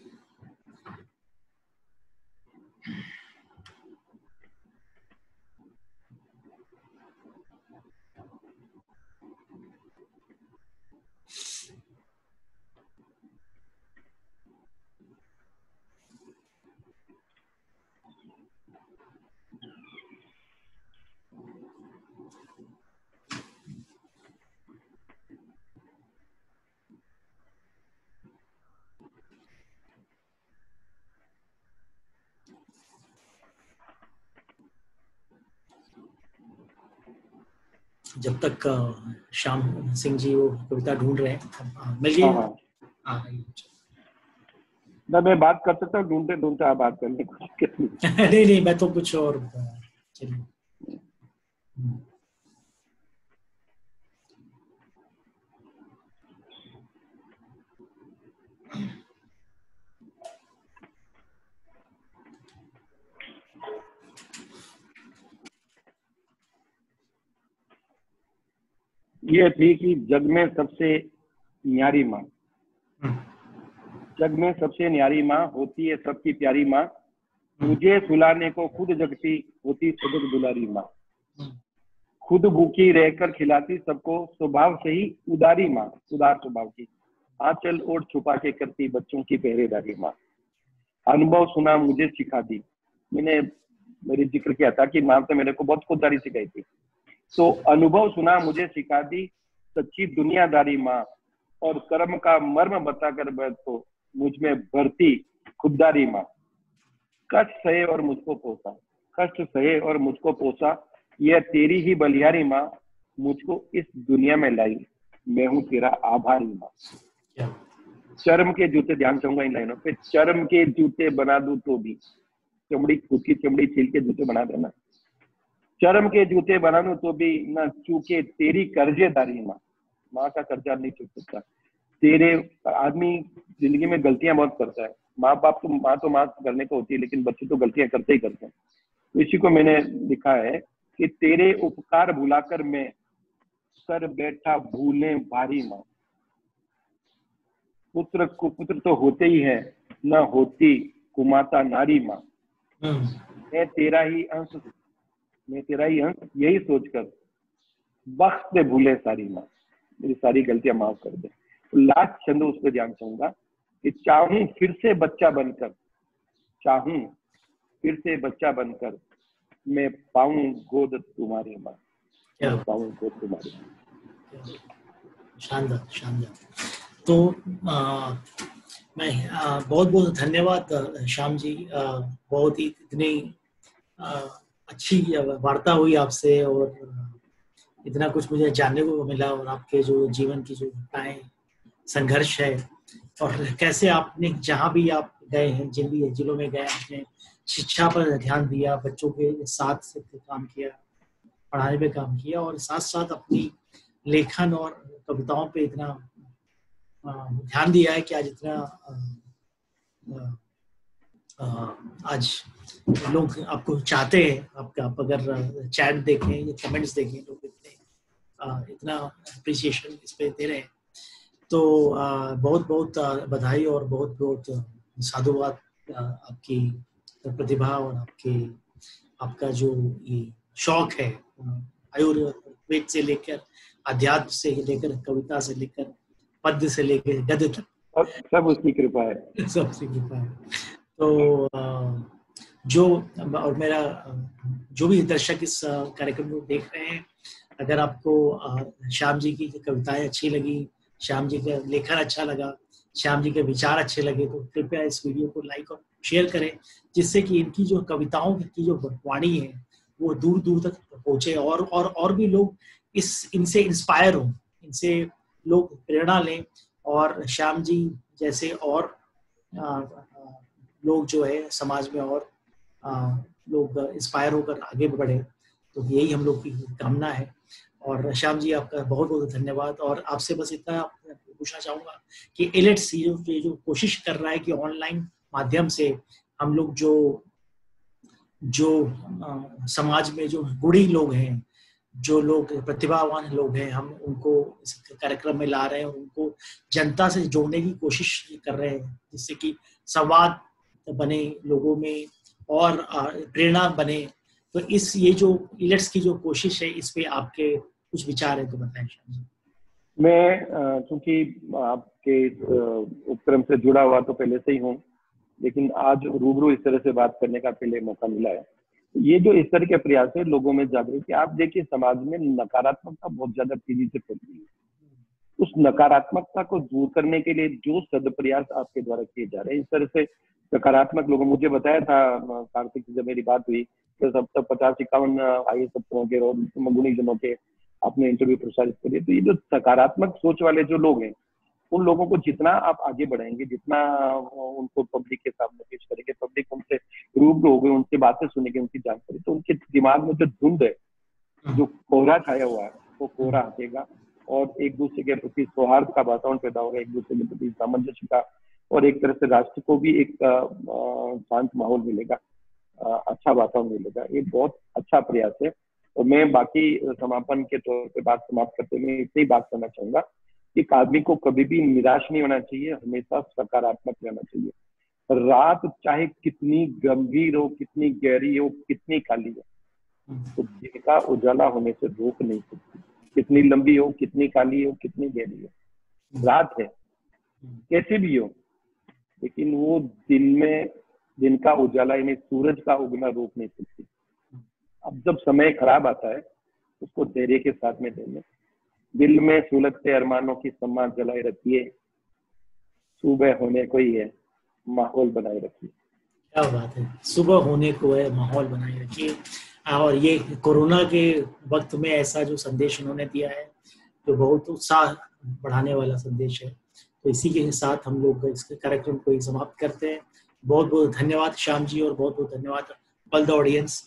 जब तक श्याम सिंह जी वो कविता ढूंढ रहे हैं, मिल गई? हाँ, ना मैं बात कर सकता हूँ, ढूंढते ढूंढते आप बात करने को। नहीं नहीं, मैं तो कुछ और चलिए। ये थी कि जग में सबसे न्यारी माँ, जग में सबसे न्यारी माँ होती है सबकी प्यारी माँ, मुझे सुलाने को खुद जगती होती सजग दुलारी माँ, खुद भूखी रहकर खिलाती सबको स्वभाव से ही उदारी माँ, उदार स्वभाव की, आंचल ओढ़ छुपा के करती बच्चों की पहरेदारी माँ, अनुभव सुना मुझे सिखा दी। मैंने मेरे जिक्र किया था कि माँ तो मेरे को बहुत खुददारी सिखाई थी। तो अनुभव सुना मुझे सिखा दी सच्ची दुनियादारी माँ, और कर्म का मर्म बताकर तो मुझ में भरती खुददारी माँ, कष्ट सहे और मुझको पोसा, कष्ट सहे और मुझको पोसा, यह तेरी ही बलिहारी माँ, मुझको इस दुनिया में लाई, मैं हूँ तेरा आभारी माँ। चर्म के जूते, ध्यान चाहूंगा इन लाइनों पे, चर्म के जूते बना दूं तो भी, चमड़ी खुद की चमड़ी छील के जूते बना देना, चर्म के जूते बना दूं तो भी न चूके तेरी कर्जेदारी माँ, माँ का कर्जा नहीं चूक सकता। तेरे आदमी जिंदगी में गलतियां बहुत करता है, माँ बाप तो माँ तो माँ करने को होती है, लेकिन बच्चे तो गलतियां करते ही करते हैं। तो इसी को मैंने लिखा है कि तेरे उपकार भुलाकर मैं कर बैठा भूले भारी माँ, पुत्र को पुत्र तो होते ही है, न होती कुमाता नारी माँ, मैं तेरा ही अंश, मैं तेरा ही अंश यही सोचकर वक्त से भूले सारी माँ, मेरी सारी गलतियां माफ कर दे। तो लास्ट छंद उस पर ध्यान चाहूंगा कि चाहूं फिर से बच्चा बनकर, चाहूं फिर से बच्चा बनकर मैं पाऊं गोद तुम्हारी माँ, मैं पाऊं गोद तुम्हारी माँ। शानदार शानदार। तो आ, मैं आ, बहुत बहुत धन्यवाद श्याम जी, आ, बहुत ही इतनी आ, अच्छी वार्ता हुई आपसे और इतना कुछ मुझे जानने को मिला, और आपके जो जीवन की जो घटनाएं, संघर्ष है, और कैसे आपने जहाँ भी आप गए हैं, जिन भी जिलों में गए, आपने शिक्षा पर ध्यान दिया, बच्चों के साथ से काम किया, पढ़ाने पे काम किया, और साथ साथ अपनी लेखन और कविताओं पे इतना ध्यान दिया है कि आज इतना आज लोग आपको चाहते हैं। आप, आप अगर चैट देखें या कमेंट्स देखें, लोग इतने इतना अप्रिसिएशन इस पे दे रहे हैं। तो बहुत बहुत बधाई और बहुत बहुत साधुवाद आपकी प्रतिभा और आपके आपका जो ये शौक है, आयुर्वेद से लेकर अध्यात्म से लेकर कविता से लेकर पद्य से लेकर गद्य तक, सब उसकी कृपा है, सब उसकी कृपा है। तो जो और मेरा जो भी दर्शक इस कार्यक्रम को देख रहे हैं, अगर आपको श्याम जी की कविताएं अच्छी लगी, श्याम जी का लेखन अच्छा लगा, श्याम जी के विचार अच्छे लगे, तो कृपया इस वीडियो को लाइक और शेयर करें, जिससे कि इनकी जो कविताओं की जो वाणी है वो दूर दूर तक पहुंचे, और और और भी लोग इस इनसे इंस्पायर हों, इनसे लोग प्रेरणा लें, और श्याम जी जैसे और आ, आ, लोग जो है समाज में और आ, लोग इंस्पायर होकर आगे बढ़े। तो यही हम लोग की कामना है। और श्याम जी, आपका बहुत बहुत धन्यवाद। और आपसे बस इतना पूछना चाहूँगा कि इलेट्स जो जो कोशिश कर रहा है कि ऑनलाइन माध्यम से हम लोग जो जो आ, समाज में जो गुणी लोग हैं, जो लोग प्रतिभावान लोग हैं, हम उनको इस कार्यक्रम में ला रहे हैं और उनको जनता से जोड़ने की कोशिश कर रहे हैं, जिससे कि संवाद बने लोगों में और प्रेरणा बने। तो इस ये जो इलेट्स की जो कोशिश है, इस पे आपके कुछ विचार है तो बताएं। मैं क्योंकि आपके उपक्रम से जुड़ा हुआ तो पहले से ही हूँ, लेकिन आज रूबरू इस तरह से बात करने का पहले मौका मिला है। ये जो इस तरह के प्रयास है लोगों में जागृति, आप देखिए समाज में नकारात्मकता बहुत ज्यादा तेजी से फैल रही है। उस नकारात्मकता को दूर करने के लिए जो सद प्रयास आपके द्वारा किए जा रहे हैं, इस तरह से सकारात्मक लोगों, मुझे बताया था कार्तिक से जब मेरी बात हुई तो सब तक पचास इक्यावन आई एस अफसरों के और गुणी जनों के आपने इंटरव्यू प्रसारित करिए। तो ये जो सकारात्मक सोच वाले जो लोग हैं, उन लोगों को जितना आप आगे बढ़ाएंगे, जितना उनको पब्लिक के सामने पेश करेंगे, पब्लिक उनसे रूबरू होगी, उनकी बातें सुनेंगे, उनकी जानकारी, तो उनके दिमाग में जो धुंध है, जो कोहरा छाया हुआ है, वो कोहरा हटेगा और एक दूसरे के प्रति सौहार्द का वातावरण पैदा होगा, एक दूसरे के प्रति सामंजस्य का, और एक तरह से राष्ट्र को भी एक शांत माहौल मिलेगा, अच्छा वातावरण मिलेगा। ये बहुत अच्छा प्रयास है। और मैं बाकी समापन के तौर पे बात समाप्त करते हुए इतनी बात करना चाहूंगा कि आदमी को कभी भी निराश नहीं होना चाहिए, हमेशा सकारात्मक रहना चाहिए। रात चाहे कितनी गंभीर हो, कितनी गहरी हो, कितनी काली हो, तो दिन का उजाला होने से रोक नहीं सकती। कितनी लंबी हो, कितनी काली हो, कितनी गहरी हो, रात है कैसे भी हो, लेकिन वो दिन में दिन का उजाला यानी सूरज का उगना रोक नहीं सकती। अब जब समय खराब आता है, उसको धैर्य के साथ में देने, दिल में सुलगते अरमानों की सम्मान जलाए रखिए, सुबह होने को ही है, माहौल बनाए रखिए। क्या बात है, सुबह होने को है, माहौल बनाए रखिए। और ये कोरोना के वक्त में ऐसा जो संदेश उन्होंने दिया है, जो बहुत उत्साह बढ़ाने वाला संदेश है। तो इसी के साथ हम लोग इस कार्यक्रम को समाप्त करते हैं। बहुत बहुत धन्यवाद श्याम जी, और बहुत बहुत धन्यवाद ऑल द ऑडियंस।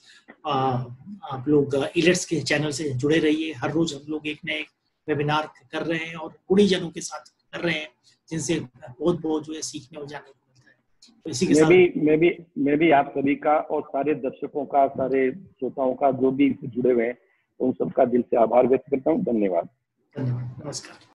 आप लोग इलेट्स के चैनल से जुड़े रहिए। हर रोज हम लोग एक नए वेबिनार कर रहे हैं और गुणीजनों के साथ कर रहे हैं, जिनसे बहुत बहुत जो है सीखने और जानने को मिलता है। तो इसी के मैं साथ भी मैं भी मैं भी आप सभी का और सारे दर्शकों का, सारे श्रोताओं का जो भी जुड़े हुए हैं, उन सबका दिल से आभार व्यक्त करता हूँ। धन्यवाद। धन्यवाद, नमस्कार।